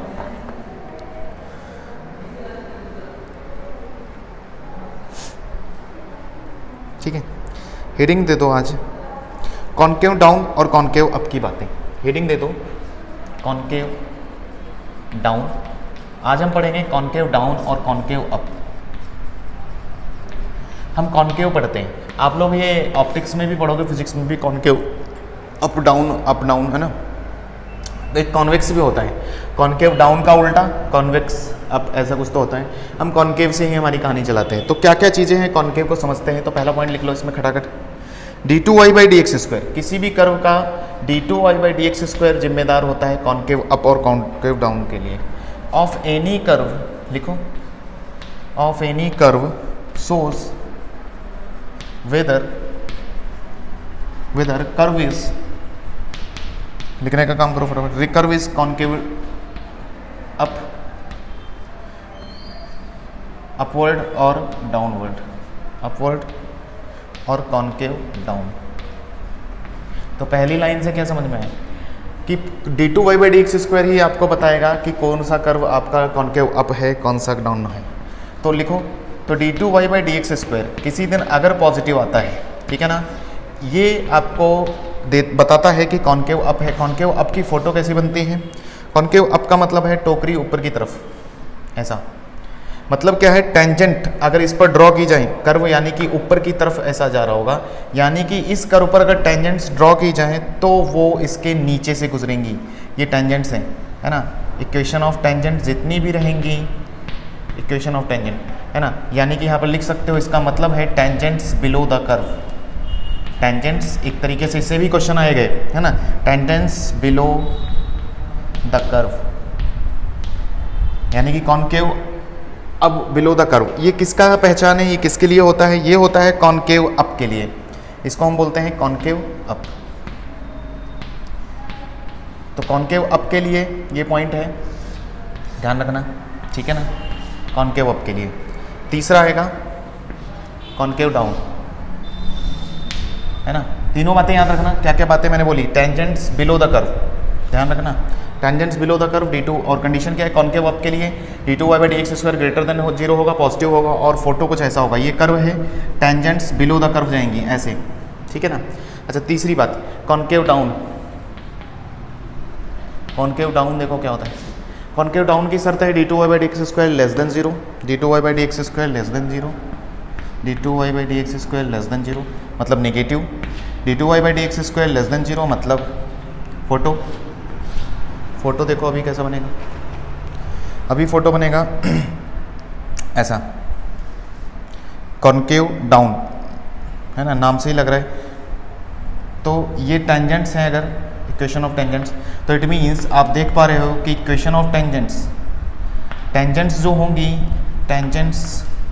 ठीक है, हेडिंग दे दो आज, कॉन्केव डाउन और कॉन्केव अप की बातें। हेडिंग दे दो कॉन्केव डाउन, आज हम पढ़ेंगे कॉन्केव डाउन और कॉन्केव अप। हम कॉन्केव पढ़ते हैं, आप लोग ये ऑप्टिक्स में भी पढ़ोगे, फिजिक्स में भी, concave up down up down, है ना। तो एक कॉन्वेक्स भी होता है, कॉन्केव डाउन का उल्टा कॉन्वेक्स अप, ऐसा कुछ तो होता है। हम कॉन्केव से ही हमारी कहानी चलाते हैं। तो क्या क्या चीज़ें हैं कॉन्केव को समझते हैं। तो पहला पॉइंट लिख लो इसमें खटाखट, d two y by D x square. किसी भी कर्व का d two y by D x square जिम्मेदार होता है कॉन्केव अप और कॉन्केव डाउन के लिए। ऑफ एनी कर्व लिखो, of any curve shows whether whether curve is, लिखने का काम करो फटाफट, curve is concave up, upward और डाउनवर्ड, अपवर्ड और कॉन्केव डाउन। तो पहली लाइन से क्या समझ में आया कि d two y by D x square ही आपको बताएगा कि कौन सा कर्व आपका कॉन्केव अप है, कौन सा डाउन है। तो लिखो, तो d two y by D x square किसी दिन अगर पॉजिटिव आता है, ठीक है ना, ये आपको दे बताता है कि कॉन्केव अप है। कॉन्केव अप की फोटो कैसी बनती है, कॉन्केव अप का मतलब है टोकरी ऊपर की तरफ, ऐसा मतलब क्या है, टेंजेंट अगर इस पर ड्रॉ की जाए कर्व, यानी कि ऊपर की तरफ ऐसा जा रहा होगा, यानी कि इस कर्व पर अगर टेंजेंट्स ड्रॉ की जाए तो वो इसके नीचे से गुजरेंगी। ये टेंजेंट्स हैं, है ना, इक्वेशन ऑफ टेंजेंट जितनी भी रहेंगी, इक्वेशन ऑफ टेंजेंट, है ना, यानी कि यहाँ पर लिख सकते हो, इसका मतलब है tangents below the curve. Tangents एक तरीके से इससे भी क्वेश्चन आए गए, है ना, टेंजेंट्स बिलो द कर्व, यानी कि कॉन्केव अब बिलो द कर्व। ये किसका पहचान है, ये किसके लिए होता है, ये होता है कॉन्केव अप के लिए, इसको हम बोलते हैं कॉन्केव अप। तो कॉन्केव अप के लिए ये पॉइंट है, ध्यान रखना, ठीक है ना, कॉन्केव अप के लिए। तीसरा आएगा कॉन्केव डाउन, है ना। तीनों बातें याद रखना, क्या क्या बातें मैंने बोली, टेंजेंट्स बिलो द कर्व, ध्यान रखना, tangents below the curve d two, और कंडीशन क्या है कॉन्केव अप के लिए, d two y by D x square greater than zero होगा, पॉजिटिव होगा, और फोटो कुछ ऐसा होगा। ये कर्व है, टेंजेंट्स बिलो द कर्व जाएंगी ऐसे, ठीक है ना। अच्छा, तीसरी बात कॉन्केव डाउन, कॉन्केव डाउन देखो क्या होता है, कॉन्केव डाउन की शर्त है d two y by D x square less than zero, d two y by D x square less than zero, d two y by D x square less than zero मतलब negative, d two y by D x square less than zero मतलब photo. Photo देखो अभी कैसा बनेगा, अभी photo बनेगा ऐसा, concave down, है ना, नाम से ही लग रहा है। तो ये टेंजेंट्स हैं, अगर इक्वेशन ऑफ टेंजेंट्स, तो इट मीन्स आप देख पा रहे हो कि इक्वेशन ऑफ टेंजेंट्स, टेंजेंट्स जो होंगी, tangents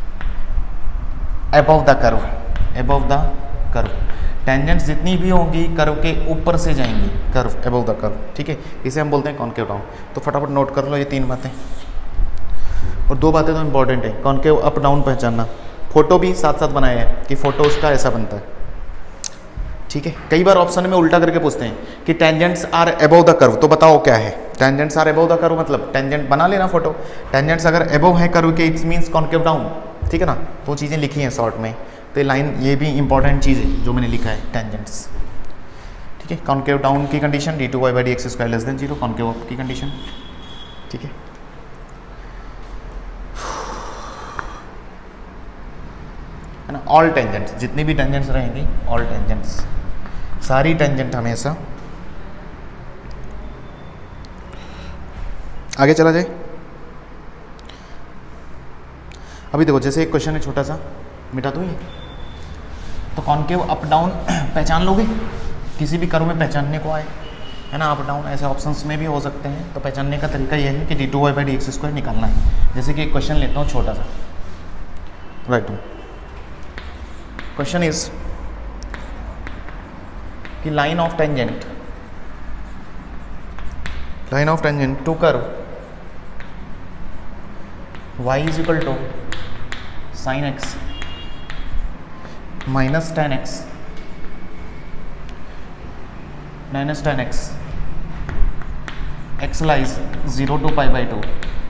above the curve, above the curve, tangents जितनी भी होंगी कर्व के ऊपर से जाएंगी, कर्व अबव द कर्व, ठीक है, इसे हम बोलते हैं कॉन्केव डाउन। तो फटाफट नोट कर लो ये तीन बातें, और दो बातें तो इंपॉर्टेंट है, कॉन्केव अप डाउन पहचानना, फोटो भी साथ साथ बनाया है कि फोटो उसका ऐसा बनता है, ठीक है। कई बार ऑप्शन में उल्टा करके पूछते हैं कि tangents are above the curve, तो बताओ क्या है, tangents are above the curve, मतलब टेंजेंट बना लेना फोटो, टेंजेंट्स अगर अबव है कर्व के इट्स मींस कॉन्केव डाउन, ठीक है ना। वो चीज़ें लिखी हैं शॉर्ट में, तो लाइन ये भी इंपॉर्टेंट चीज़ है जो मैंने लिखा है, टेंजेंट्स, ठीक है। कॉन्केव डाउन की condition d two y by D x square less than zero, concave up की कंडीशन, ठीक है। है ना, ऑल टेंजेंट्स, जितनी भी टेंजेंट्स रहेंगी, ऑल टेंजेंट्स, सारी टेंजेंट हमेशा। आगे चला जाए। अभी देखो जैसे एक क्वेश्चन है छोटा सा, मिटा दूँ ये, तो कॉन्केव अप डाउन पहचान लोगे, किसी भी कर्व में पहचानने को आए, है ना, अप डाउन ऐसे ऑप्शंस में भी हो सकते हैं। तो पहचानने का तरीका यह है कि d two y by D x square निकालना है। जैसे कि एक क्वेश्चन लेता हूँ छोटा सा, राइट। क्वेश्चन इज कि line of tangent, line of tangent to curve y is equal to sine x minus tan x minus tan x x lies zero to pi by two,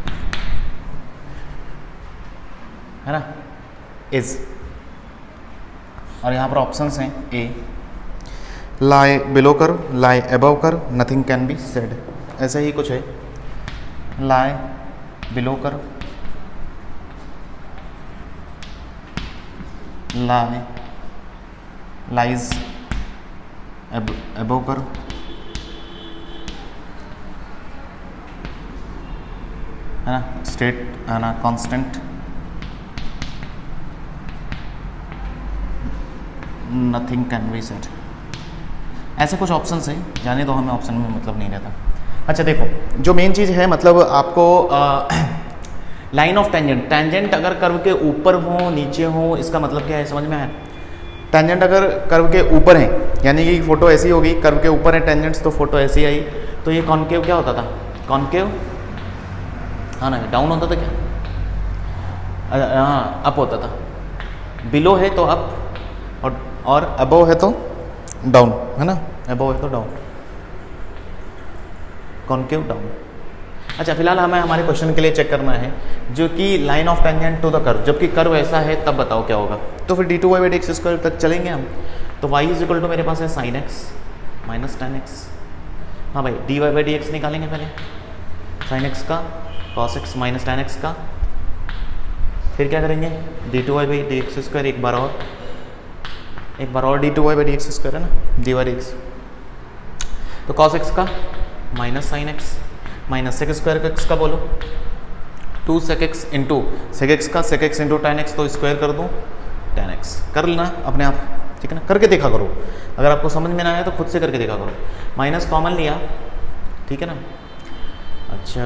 है ना, is, और यहाँ पर options हैं A lie below curve, lie above curve, nothing can be said, ऐसा ही कुछ है, lie below curve, lie lies above curve, है ना, स्टेट, है ना, constant, nothing can be said, ऐसे कुछ ऑप्शन है, जाने दो, हमें ऑप्शन में मतलब नहीं रहता। अच्छा देखो, जो मेन चीज़ है, मतलब आपको लाइन ऑफ टेंजेंट, टेंजेंट अगर कर्व के ऊपर हो नीचे हो, इसका मतलब क्या है, समझ में आया। टेंजेंट अगर कर्व के ऊपर है, यानी कि फोटो ऐसी होगी, कर्व के ऊपर है टेंजेंट्स, तो फोटो ऐसी आई, तो ये कॉन्केव क्या होता था, कॉन्केव, हाँ ना, डाउन होता था क्या, हाँ अप होता था, बिलो है तो अप, और और अबव है तो डाउन, है ना, अबव है तो डाउन, कॉन्केव डाउन। अच्छा फिलहाल हमें हमारे क्वेश्चन के लिए चेक करना है, जो कि line of tangent to the curve, जबकि कर्व ऐसा है तब बताओ क्या होगा। तो फिर d two y by D x square तक चलेंगे हम। तो y इज इक्वल टू मेरे पास है sine x minus tan x, हाँ भाई, d Y by D x निकालेंगे पहले, साइन एक्स का, cos x minus tan x का, फिर क्या करेंगे, d two y by D x square, एक बार और, एक बार और d two y by D x square, है ना, डी वाई डी एक्स, तो कॉस एक्स का minus sine x minus sec square x का बोलो, to sec x into sec x का, sec x into tan x, तो square कर दूँ टेन एक्स, कर लेना अपने आप, ठीक है ना, करके देखा करो, अगर आपको समझ में ना आया तो खुद से करके देखा करो। माइनस कॉमन लिया, ठीक है ना, अच्छा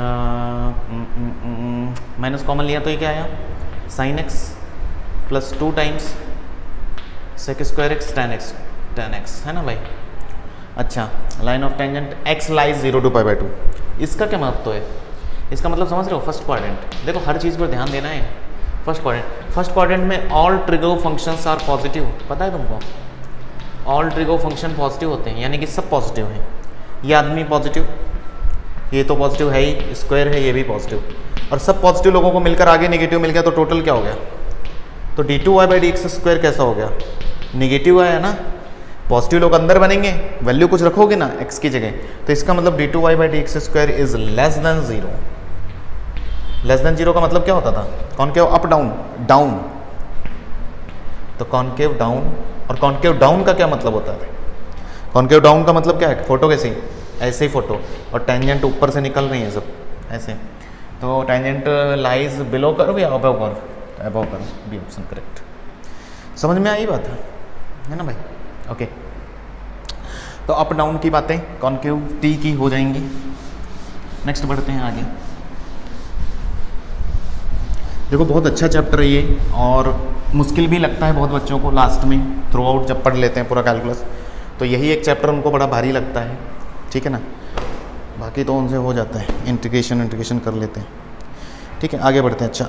माइनस कॉमन लिया तो ये क्या आया, sine x plus two times sec square x tan x, tan x, है ना भाई। अच्छा line of tangent x lies zero to pi by two, इसका क्या महत्व है, इसका मतलब समझ रहे हो, फर्स्ट क्वाड्रेंट, देखो हर चीज़ पर ध्यान देना है। फर्स्ट क्वाड्रेंट, फर्स्ट क्वाड्रेंट में all trigo functions are positive, पता है तुमको, ऑल ट्रिगो फंक्शन पॉजिटिव होते हैं, यानी कि सब पॉजिटिव हैं। ये आदमी पॉजिटिव, ये तो पॉजिटिव है ही, स्क्वायर है ये भी पॉजिटिव, और सब पॉजिटिव लोगों को मिलकर आगे नेगेटिव मिल गया, तो टोटल क्या हो गया, तो d two y by D x square कैसा हो गया, नेगेटिव है ना, पॉजिटिव लोग अंदर बनेंगे, वैल्यू कुछ रखोगे ना एक्स की जगह, तो इसका मतलब d two y by D x square is less than zero. Less than zero का मतलब क्या होता था, कॉन्केव अप डाउन, डाउन, तो कॉन्केव डाउन, और कॉन्केव डाउन का क्या मतलब होता है, कॉन्केव डाउन का मतलब क्या है, फोटो कैसी, ऐसे ही फोटो, और टेंजेंट ऊपर से निकल रही है सब ऐसे, तो टेंजेंट लाइज बिलो कर्व या above curve, above curve B option correct. समझ में आई बात है ना भाई, ओके। तो अप डाउन की बातें कॉन्केव टी की हो जाएंगी। नेक्स्ट बढ़ते हैं आगे। देखो बहुत अच्छा चैप्टर है ये, और मुश्किल भी लगता है बहुत बच्चों को लास्ट में, थ्रू आउट जब पढ़ लेते हैं पूरा कैलकुलस, तो यही एक चैप्टर उनको बड़ा भारी लगता है, ठीक है ना, बाकी तो उनसे हो जाता है, इंटीग्रेशन इंटीग्रेशन कर लेते हैं, ठीक है। आगे बढ़ते हैं। अच्छा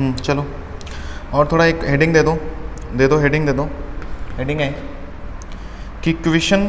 हम्म चलो और थोड़ा एक हेडिंग दे दो दे दो हेडिंग दे दो हेडिंग है कि इक्वेशन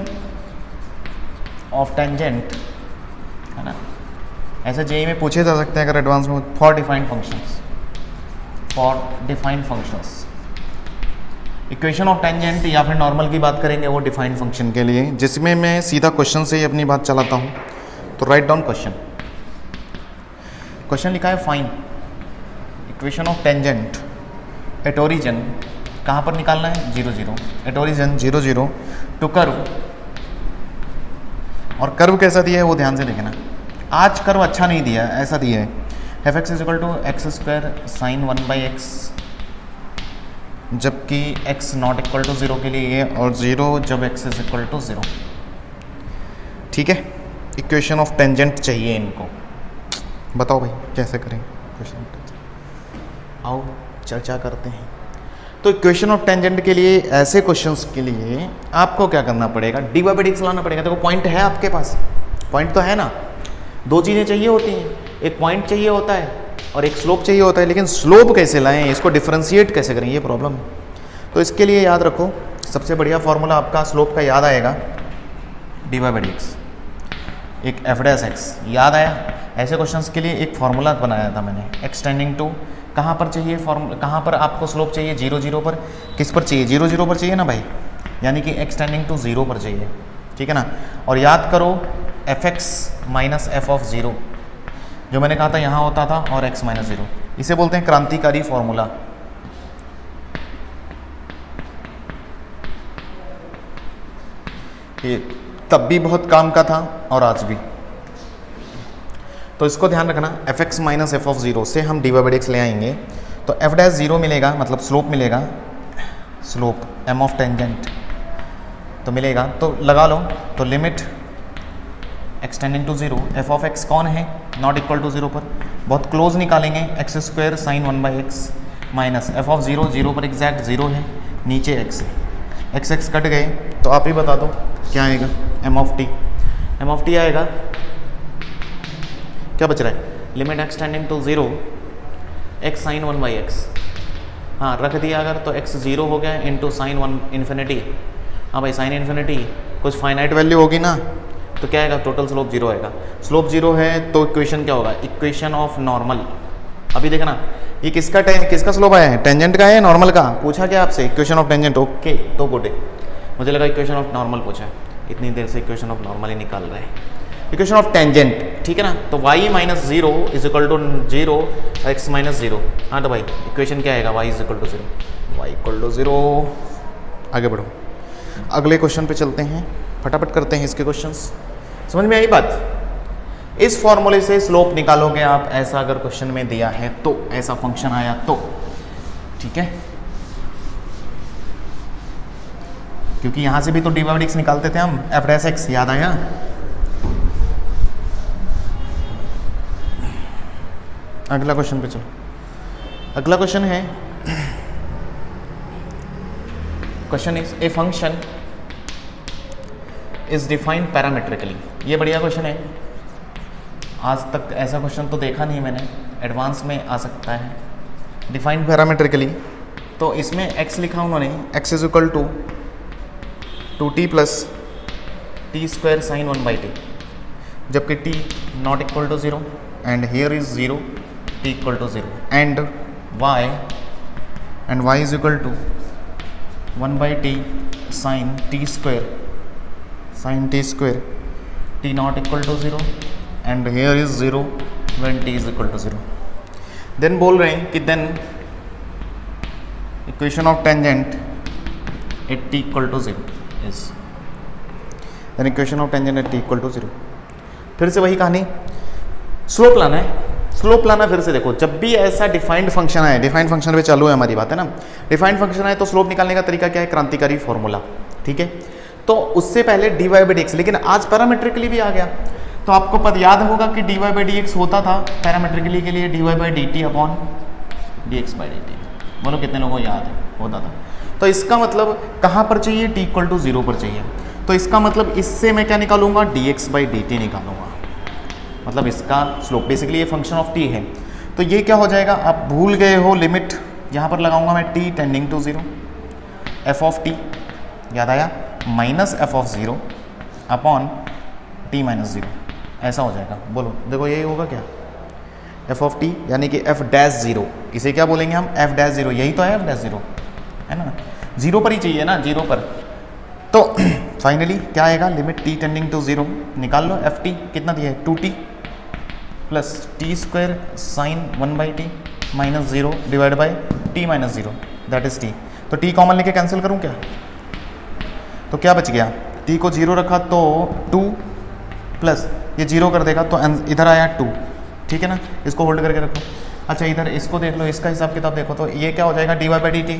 ऑफ टेंजेंट है ना, ऐसे जेई में पूछे जा सकते हैं अगर एडवांस में, for defined functions, for defined functions. Equation of tangent या फिर नॉर्मल की बात करेंगे वो डिफाइंड फंक्शन के लिए, जिसमें मैं सीधा क्वेश्चन से ही अपनी बात चलाता हूँ। तो राइट डाउन क्वेश्चन। क्वेश्चन लिखा है find equation of tangent at origin, कहाँ पर निकालना है, zero zero, at origin zero zero to curve, और कर्व कैसा दिया है वो ध्यान से देखना। आज कर्व अच्छा नहीं दिया, ऐसा दिया है f x is equal to x square sine one by x, जबकि x not equal to zero के लिए ये, और ज़ीरो जब x is equal to zero. ठीक है, इक्वेशन ऑफ टेंजेंट चाहिए इनको। बताओ भाई कैसे करें इक्वेशन, आओ चर्चा करते हैं। तो इक्वेशन ऑफ टेंजेंट के लिए, ऐसे क्वेश्चंस के लिए आपको क्या करना पड़ेगा, डी बाई डी एक्स लाना पड़ेगा। देखो पॉइंट है आपके पास, पॉइंट तो है ना, दो चीज़ें चाहिए होती हैं, एक पॉइंट चाहिए होता है और एक स्लोप चाहिए होता है, लेकिन स्लोप कैसे लाएं, इसको डिफरेंशिएट कैसे करें, ये प्रॉब्लम है। तो इसके लिए याद रखो, सबसे बढ़िया फॉर्मूला आपका स्लोप का याद आएगा, डी बाई डी एक्स, एक एफ डैश एक्स, याद आया। ऐसे क्वेश्चंस के लिए एक फार्मूला बनाया था मैंने, एक्सटेंडिंग टू, कहाँ पर चाहिए फॉर्मूला, कहाँ पर आपको स्लोप चाहिए, जीरो जीरो पर, किस पर चाहिए, जीरो जीरो पर चाहिए ना भाई, यानी कि एक्सटेंडिंग टू ज़ीरो पर चाहिए, ठीक है ना। और याद करो f x minus f of zero, जो मैंने कहा था यहाँ होता था, और x माइनस जीरो, इसे बोलते हैं क्रांतिकारी फॉर्मूला। ये तब भी बहुत काम का था और आज भी, तो इसको ध्यान रखना। F x minus f of zero से हम डी बाई बाई एक्स ले आएंगे, तो एफ डैश जीरो मिलेगा, मतलब स्लोप मिलेगा, स्लोप एम ऑफ टेंजेंट तो मिलेगा, तो लगा लो। तो limit extending to zero, f of x कौन है, नॉट इक्वल टू जीरो पर, बहुत क्लोज निकालेंगे, x square sine one by x minus f of zero, zero पर एग्जैक्ट जीरो है, नीचे एक्स है, एक्स एक्स कट गए, तो आप ही बता दो क्या आएगा, m of t, m of t आएगा, क्या बच रहा है, limit extending to zero x sine one by x, हाँ रख दिया अगर, तो एक्स जीरो हो गया इंटू साइन वन इन्फिनिटी, हाँ भाई साइन इन्फिनिटी कुछ फाइनाइट वैल्यू होगी ना, तो क्या आएगा, टोटल स्लोप जीरो आएगा। स्लोप जीरो है तो इक्वेशन क्या होगा, इक्वेशन ऑफ नॉर्मल। अभी देखना ये किसका किसका स्लोप आया है, टेंजेंट का है नॉर्मल का, पूछा क्या आपसे, इक्वेशन ऑफ टेंजेंट, ओके तो गुड है, मुझे लगा इक्वेशन ऑफ नॉर्मल पूछा है, इतनी देर से इक्वेशन ऑफ नॉर्मल ही निकाल रहे हैं। इक्वेशन ऑफ टेंजेंट, ठीक है ना, तो y minus zero is equal to zero, x minus zero, हाँ तो भाई इक्वेशन क्या आएगा, y is equal to zero, y equal to zero. आगे बढ़ो, अगले क्वेश्चन पे चलते हैं, फटाफट करते हैं इसके क्वेश्चंस। समझ में आई बात, इस फॉर्मूले से स्लोप निकालोगे आप, ऐसा अगर क्वेश्चन में दिया है तो, ऐसा फंक्शन आया तो, ठीक है, क्योंकि यहां से भी तो डी बाई डी एक्स निकालते थे हम, एफ डैश एक्स, याद आया। अगला क्वेश्चन पे चलो, अगला क्वेश्चन है, question is a function is defined parametrically. ये बढ़िया क्वेश्चन है, आज तक ऐसा क्वेश्चन तो देखा नहीं मैंने, एडवांस में आ सकता है। डिफाइंड पैरामीट्रिकली, तो इसमें x लिखा उन्होंने, x is equal to two t plus t square sine one by t, जबकि t not equal to zero, and here is zero, t equal to zero, and y and y is equal to one by t sine t square sine t square, t not equal to zero, and here is zero when t is equal to zero. Then बोल रहे हैं कि then equation of tangent at t equal to zero is, then equation of tangent at t equal to zero. फिर से वही कहानी, slope लाना है, स्लोप लाना फिर से देखो, जब भी ऐसा डिफाइंड फंक्शन है, डिफाइंड फंक्शन पे चालू है हमारी बात है ना, डिफाइंड फंक्शन है तो स्लोप निकालने का तरीका क्या है, क्रांतिकारी फॉर्मूला, ठीक है। तो उससे पहले d Y by D x, लेकिन आज पैरामीट्रिकली भी आ गया, तो आपको पद याद होगा कि d Y by D x होता था पैरामीट्रिकली के लिए d Y by d t upon d x by d t, बोलो कितने लोगों को याद है, होता था। तो इसका मतलब कहाँ पर चाहिए, टी इक्वल टू जीरो पर चाहिए, तो इसका मतलब इससे मैं क्या निकालूंगा, d x by d t निकालूंगा, मतलब इसका स्लोप, बेसिकली ये फंक्शन ऑफ टी है, तो ये क्या हो जाएगा, आप भूल गए हो लिमिट, यहाँ पर लगाऊंगा मैं t tending to zero, f of t याद आया, minus f of zero upon t minus zero, ऐसा हो जाएगा। बोलो देखो यही होगा क्या, एफ ऑफ टी यानी कि एफ डैश ज़ीरो, इसे क्या बोलेंगे हम, एफ डैश ज़ीरो, यही तो है एफ डैश ज़ीरो, है ना, जीरो पर ही चाहिए ना, जीरो पर। तो फाइनली क्या आएगा, limit t tending to zero, निकाल लो एफ टी कितना दिया है, two t plus t square sine one by t minus zero divide by t minus zero, that is t. तो टी कॉमन लेके कैंसिल करूँ क्या, तो क्या बच गया, टी को जीरो रखा तो टू प्लस ये जीरो कर देगा तो इधर आया टू, ठीक है ना, इसको होल्ड करके रखो। अच्छा इधर इसको देख लो, इसका हिसाब किताब देखो, तो ये क्या हो जाएगा, d Y by d t,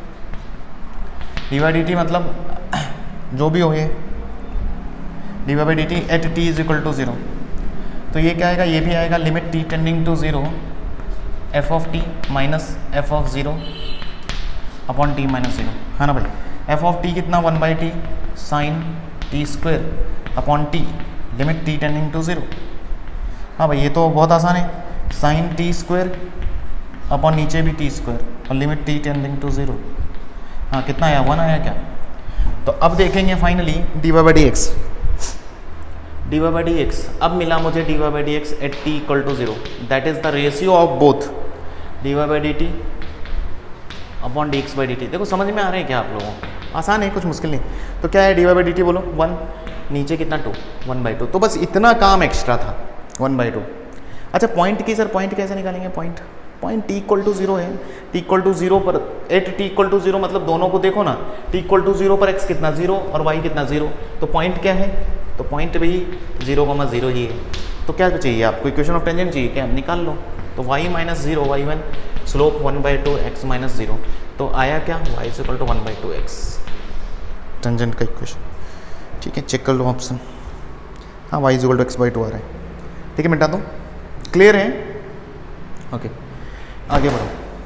d Y d t मतलब जो भी हो ये d Y by d t at t is equal to zero, तो ये क्या आएगा, ये भी आएगा limit t tending to zero f of t minus f of zero upon t minus zero, है ना भाई। एफ ऑफ टी कितना, one by t sine t square upon t limit t tending to zero. हाँ भाई ये तो बहुत आसान है, साइन टी स्क्वायर अपॉन नीचे भी टी स्क्वायर और limit t tending to zero. हाँ कितना आया, वन आया क्या। तो अब देखेंगे finally d Y by D x, d Y by D x अब मिला मुझे d Y by D x at t equal to zero, that is the ratio of both d Y by d t upon d x by d t. देखो समझ में आ रहे हैं क्या आप लोगों को, आसान है, कुछ मुश्किल नहीं। तो क्या है d Y by d t, बोलो वन, नीचे कितना टू, वन बाई टू, तो बस इतना काम एक्स्ट्रा था, वन बाई टू। अच्छा पॉइंट की सर, पॉइंट कैसे निकालेंगे, point point t equal to zero है, टी इक्वल टू जीरो पर at t equal to zero मतलब दोनों को देखो ना, टी इक्वल टू जीरो पर एक्स कितना जीरो और वाई कितना जीरो, तो पॉइंट क्या है, तो पॉइंट भी जीरो कॉमा जीरो ही है। तो क्या चाहिए आपको, इक्वेशन ऑफ टेंजेंट चाहिए क्या, निकाल लो। तो y minus zero y one slope one by two x minus zero, तो आया क्या, y is equal to one by two x, tangent का इक्वेशन। ठीक है चेक कर लो ऑप्शन, हाँ y is equal to x by two आ रहा है। ठीक है मिटा दो, क्लियर है, ओके okay. आगे बढ़ो,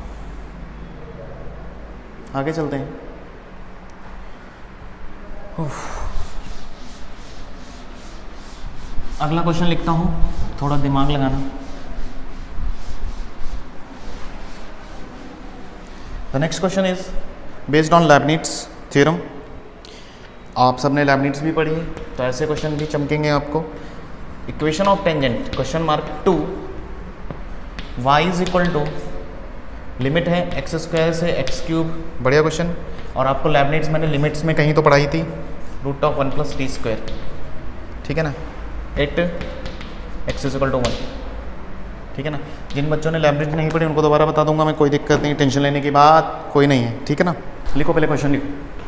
आगे चलते हैं। अगला क्वेश्चन लिखता हूं, थोड़ा दिमाग लगाना। The next question is based on Leibniz theorem. आप सबने लेबनिट्स भी पढ़ी है, तो ऐसे क्वेश्चन भी चमकेंगे आपको। Equation of tangent question mark two, y is equal to limit है एक्स स्क्वायर से एक्स क्यूब, बढ़िया क्वेश्चन। और आपको लेबनिट्स मैंने लिमिट्स में कहीं तो पढ़ाई थी, root of one plus t square, ठीक है ना, at x is equal to one, ठीक है ना। जिन बच्चों ने लेबनिट्स नहीं पढ़ी उनको दोबारा बता दूंगा मैं, कोई दिक्कत नहीं, टेंशन लेने की बात कोई नहीं है, ठीक है ना। लिखो पहले क्वेश्चन लिखो।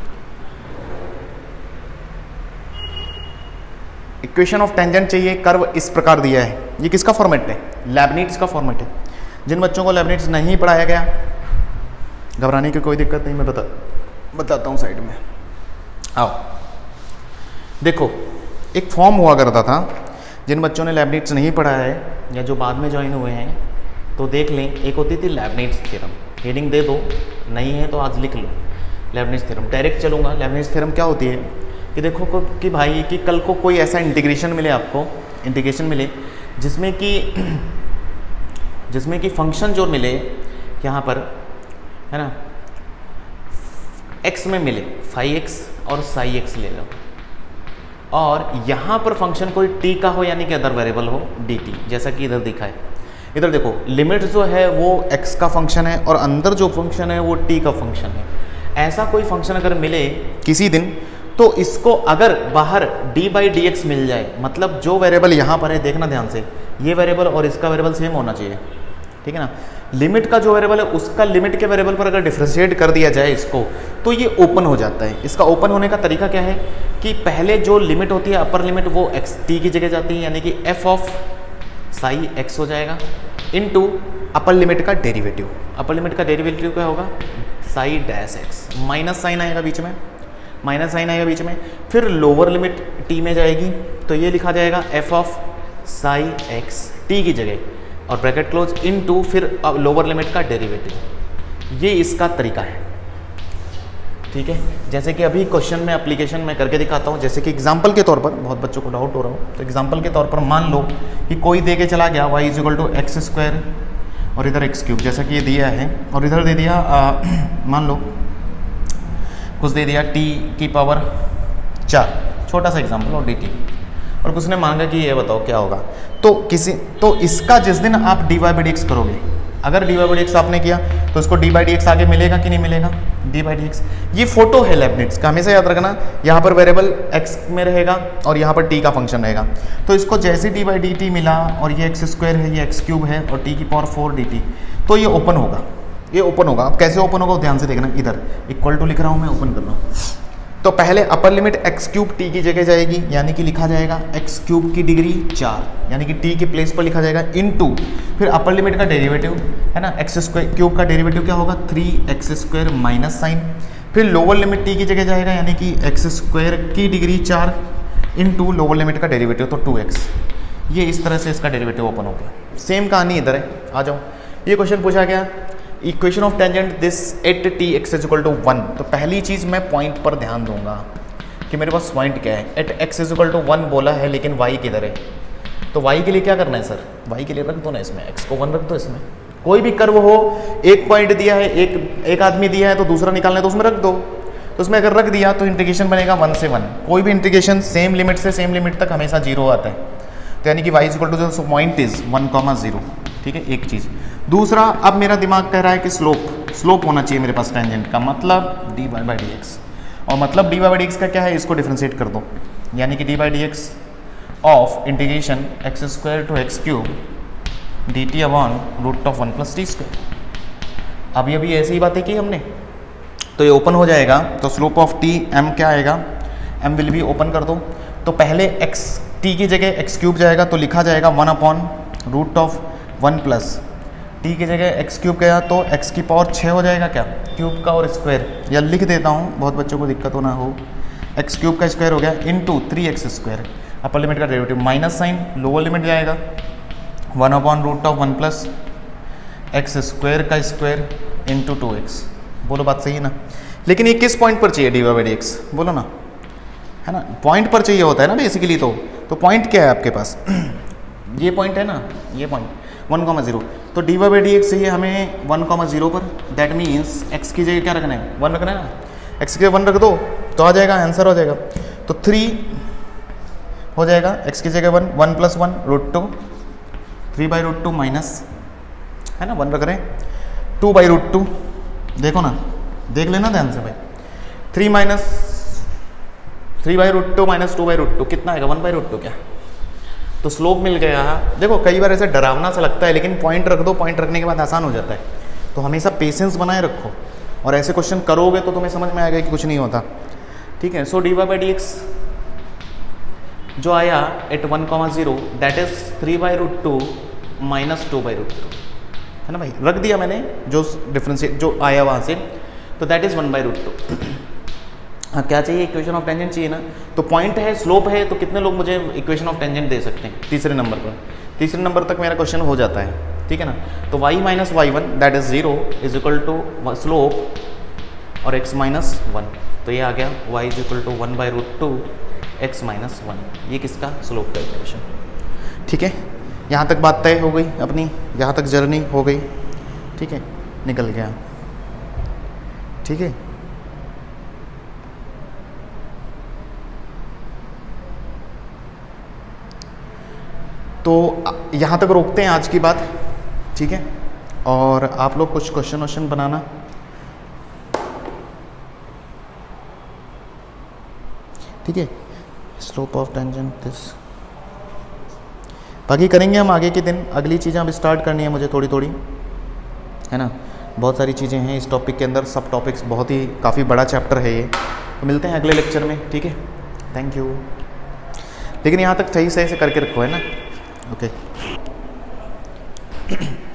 इक्वेशन ऑफ टेंजेंट चाहिए, कर्व इस प्रकार दिया है, ये किसका फॉर्मेट है, लेबनिट्स का फॉर्मेट है। जिन बच्चों को लेबनिट्स नहीं पढ़ाया गया घबराने की कोई दिक्कत नहीं, मैं बता बताता हूँ साइड में। आओ देखो, एक फॉर्म हुआ करता था, जिन बच्चों ने लेबनिट्स नहीं पढ़ा है या जो बाद में ज्वाइन हुए हैं तो देख लें, एक होती थी लेबनिट्स थ्योरम, हेडिंग दे दो, नहीं है तो आज लिख लो लेबनिट्स थ्योरम। डायरेक्ट चलूँगा, लेबनिट्स थ्योरम क्या होती है कि देखो को, कि भाई कि कल को कोई ऐसा इंटीग्रेशन मिले आपको, इंटीग्रेशन मिले जिसमें कि जिसमें कि फंक्शन जो मिले यहाँ पर, है ना, x में मिले फाइव एक्स और साई एक्स ले लो, और यहाँ पर फंक्शन कोई t का हो यानी कि अदर वेरिएबल हो dt, जैसा कि इधर दिखा है। इधर देखो लिमिट जो है वो x का फंक्शन है और अंदर जो फंक्शन है वो t का फंक्शन है। ऐसा कोई फंक्शन अगर मिले किसी दिन, तो इसको अगर बाहर d बाई डी एक्स मिल जाए, मतलब जो वेरिएबल यहाँ पर है, देखना ध्यान से, ये वेरिएबल और इसका वेरिएबल सेम होना चाहिए, ठीक है ना। लिमिट का जो वेरिएबल है उसका लिमिट के वेरिएबल पर अगर डिफरेंशिएट कर दिया जाए इसको, तो ये ओपन हो जाता है। इसका ओपन होने का तरीका क्या है कि पहले जो लिमिट होती है अपर लिमिट, वो एक्स टी की जगह जाती है, यानी कि एफ ऑफ साई एक्स हो जाएगा इनटू अपर लिमिट का डेरिवेटिव। अपर लिमिट का डेरिवेटिव क्या होगा, psi dash x, minus sign आएगा बीच में, माइनस साइन आएगा बीच में, फिर लोअर लिमिट टी में जाएगी, तो ये लिखा जाएगा f of psi x t की जगह, और ब्रैकेट क्लोज इनटू फिर लोअर लिमिट का डेरिवेटिव। ये इसका तरीका है, ठीक है। जैसे कि अभी क्वेश्चन में एप्लीकेशन में करके दिखाता हूँ, जैसे कि एग्जांपल के तौर पर, बहुत बच्चों को डाउट हो रहा हो, तो एग्जांपल के तौर पर मान लो कि कोई दे के चला गया y is equal to x square और इधर एक्स क्यूब, जैसा कि ये दिया है, और इधर दे दिया आ, मान लो कुछ दे दिया टी की पावर चार, छोटा सा एग्जाम्पल, और डी टी, और कुछ ने मांगा कि ये बताओ क्या होगा। तो किसी तो इसका जिस दिन आप d Y by D x करोगे, अगर d Y by D x आपने किया तो इसको डी बाई डी एक्स आगे मिलेगा कि नहीं मिलेगा, डी बाई डी एक्स। ये फोटो है लेबनिट्ज का, हमेशा याद रखना, यहाँ पर वेरिएबल एक्स में रहेगा और यहाँ पर टी का फंक्शन रहेगा। तो इसको जैसे डी बाई डी टी मिला और ये एक्स स्क्वायर है, ये एक्स क्यूब है और टी की पावर फोर डी टी, तो ये ओपन होगा, ये ओपन होगा। अब कैसे ओपन होगा ध्यान से देखना, इधर इक्वल टू लिख रहा हूँ मैं, ओपन कर रहा हूँ। तो पहले upper limit x cube t की जगह जाएगी, यानी कि लिखा जाएगा एक्स क्यूब की डिग्री चार, यानी कि टी के प्लेस पर लिखा जाएगा इन टू, फिर अपर लिमिट का डेरिवेटिव है ना, एक्स स्क्वायर क्यूब का डेरिवेटिव क्या होगा, three x square minus sign, फिर लोअर लिमिट टी की जगह जाएगा, यानी कि एक्स स्क्वायर की डिग्री चार इन टू लोअर लिमिट का डेरिवेटिव तो टू एक्स। ये इस तरह से इसका डेरिवेटिव ओपन हो गया। सेम कहानी इधर है, आ जाओ। ये क्वेश्चन पूछा गया equation of tangent this at t x is equal to one. तो पहली चीज़ मैं पॉइंट पर ध्यान दूंगा कि मेरे पास पॉइंट क्या है, at x is equal to one बोला है, लेकिन वाई किधर है, तो वाई के लिए क्या करना है सर, वाई के लिए रख दो ना इसमें, एक्स को वन रख दो इसमें। कोई भी कर्व हो, एक पॉइंट दिया है, एक एक आदमी दिया है तो दूसरा निकालना है तो उसमें रख दो, तो उसमें अगर रख दिया तो इंटीग्रेशन बनेगा वन से वन। कोई भी इंटीग्रेशन सेम लिमिट से सेम लिमिट तक हमेशा जीरो आता है, तो यानी कि वाई इज इक्वल टू जो point is one comma zero. ठीक है, एक चीज़। दूसरा, अब मेरा दिमाग कह रहा है कि स्लोप स्लोप होना चाहिए मेरे पास टेंजेंट का, मतलब d Y by D x, और मतलब d Y by D x का क्या है, इसको डिफ्रेंशिएट कर दो, यानी कि d by D x of integration x square to x cube d t upon root of one plus t square. अभी अभी ऐसी ही बातें की हमने, तो ये ओपन हो जाएगा, तो स्लोप ऑफ टी एम क्या आएगा, एम विल बी ओपन कर दो, तो पहले एक्स टी की जगह एक्स क्यूब जाएगा तो लिखा जाएगा one upon root of one plus t की जगह एक्स क्यूब गया तो एक्स की पावर छः हो जाएगा क्या, क्यूब का और स्क्वायर, या लिख देता हूँ बहुत बच्चों को दिक्कत हो ना हो, एक्स क्यूब का स्क्वायर हो गया into three x square, upper limit का derivative minus sign, lower limit जाएगा one upon root of one plus x square का स्क्वायर इंटू टू एक्स। बोलो बात सही है ना। लेकिन ये किस पॉइंट पर चाहिए d Y by D x, बोलो ना, है ना, पॉइंट पर चाहिए होता है ना बेसिकली। तो तो पॉइंट क्या है आपके पास ये पॉइंट है ना, ये पॉइंट वन कॉमा जीरो, तो D Y by D x चाहिए हमें वन कॉमा जीरो पर, दैट मीन्स एक्स की जगह क्या रखना है, वन रखना है ना, एक्स की जगह वन रख दो तो आ जाएगा, आंसर हो जाएगा। तो थ्री हो जाएगा, एक्स की जगह one, one plus one root two, three by root two minus, है ना, वन रख रहे हैं, टू बाई रूट टू, देखो ना, देख लेना ध्यान से भाई, three minus three by root two minus two by root two कितना आएगा, वन बाई रूट टू क्या, तो स्लोप मिल गया। देखो कई बार ऐसे डरावना सा लगता है, लेकिन पॉइंट रख दो, पॉइंट रखने के बाद आसान हो जाता है। तो हमेशा पेशेंस बनाए रखो, और ऐसे क्वेश्चन करोगे तो तुम्हें समझ में आएगा कि कुछ नहीं होता। ठीक है, so d Y by D x जो आया at one comma zero that is three by root two minus two by root two, है ना भाई, रख दिया मैंने जो डिफरेंशिएट जो आया वहाँ से, तो that is one by root two. हाँ, क्या चाहिए, इक्वेशन ऑफ टेंजेंट चाहिए ना, तो पॉइंट है, स्लोप है, तो कितने लोग मुझे इक्वेशन ऑफ टेंजेंट दे सकते हैं, तीसरे नंबर पर, तीसरे नंबर तक मेरा क्वेश्चन हो जाता है। ठीक है ना, तो y minus Y one that is zero is equal to slope और x माइनस वन, तो ये आ गया y is equal to one by root two x minus one, ये किसका, स्लोप का इक्वेशन। ठीक है, यहाँ तक बात तय हो गई अपनी, यहाँ तक जर्नी हो गई। ठीक है, निकल गया। ठीक है, तो यहाँ तक रोकते हैं आज की बात। ठीक है, और आप लोग कुछ क्वेश्चन वोश्चन बनाना। ठीक है, स्लोप ऑफ टेंजेंट दिस, बाकी करेंगे हम आगे के दिन, अगली चीज़ें अब स्टार्ट करनी है मुझे थोड़ी थोड़ी, है ना, बहुत सारी चीज़ें हैं इस टॉपिक के अंदर, सब टॉपिक्स बहुत ही काफ़ी बड़ा चैप्टर है ये। तो मिलते हैं अगले लेक्चर में। ठीक है, थैंक यू। लेकिन यहाँ तक सही सही से करके रखो, है ना। Okay okay.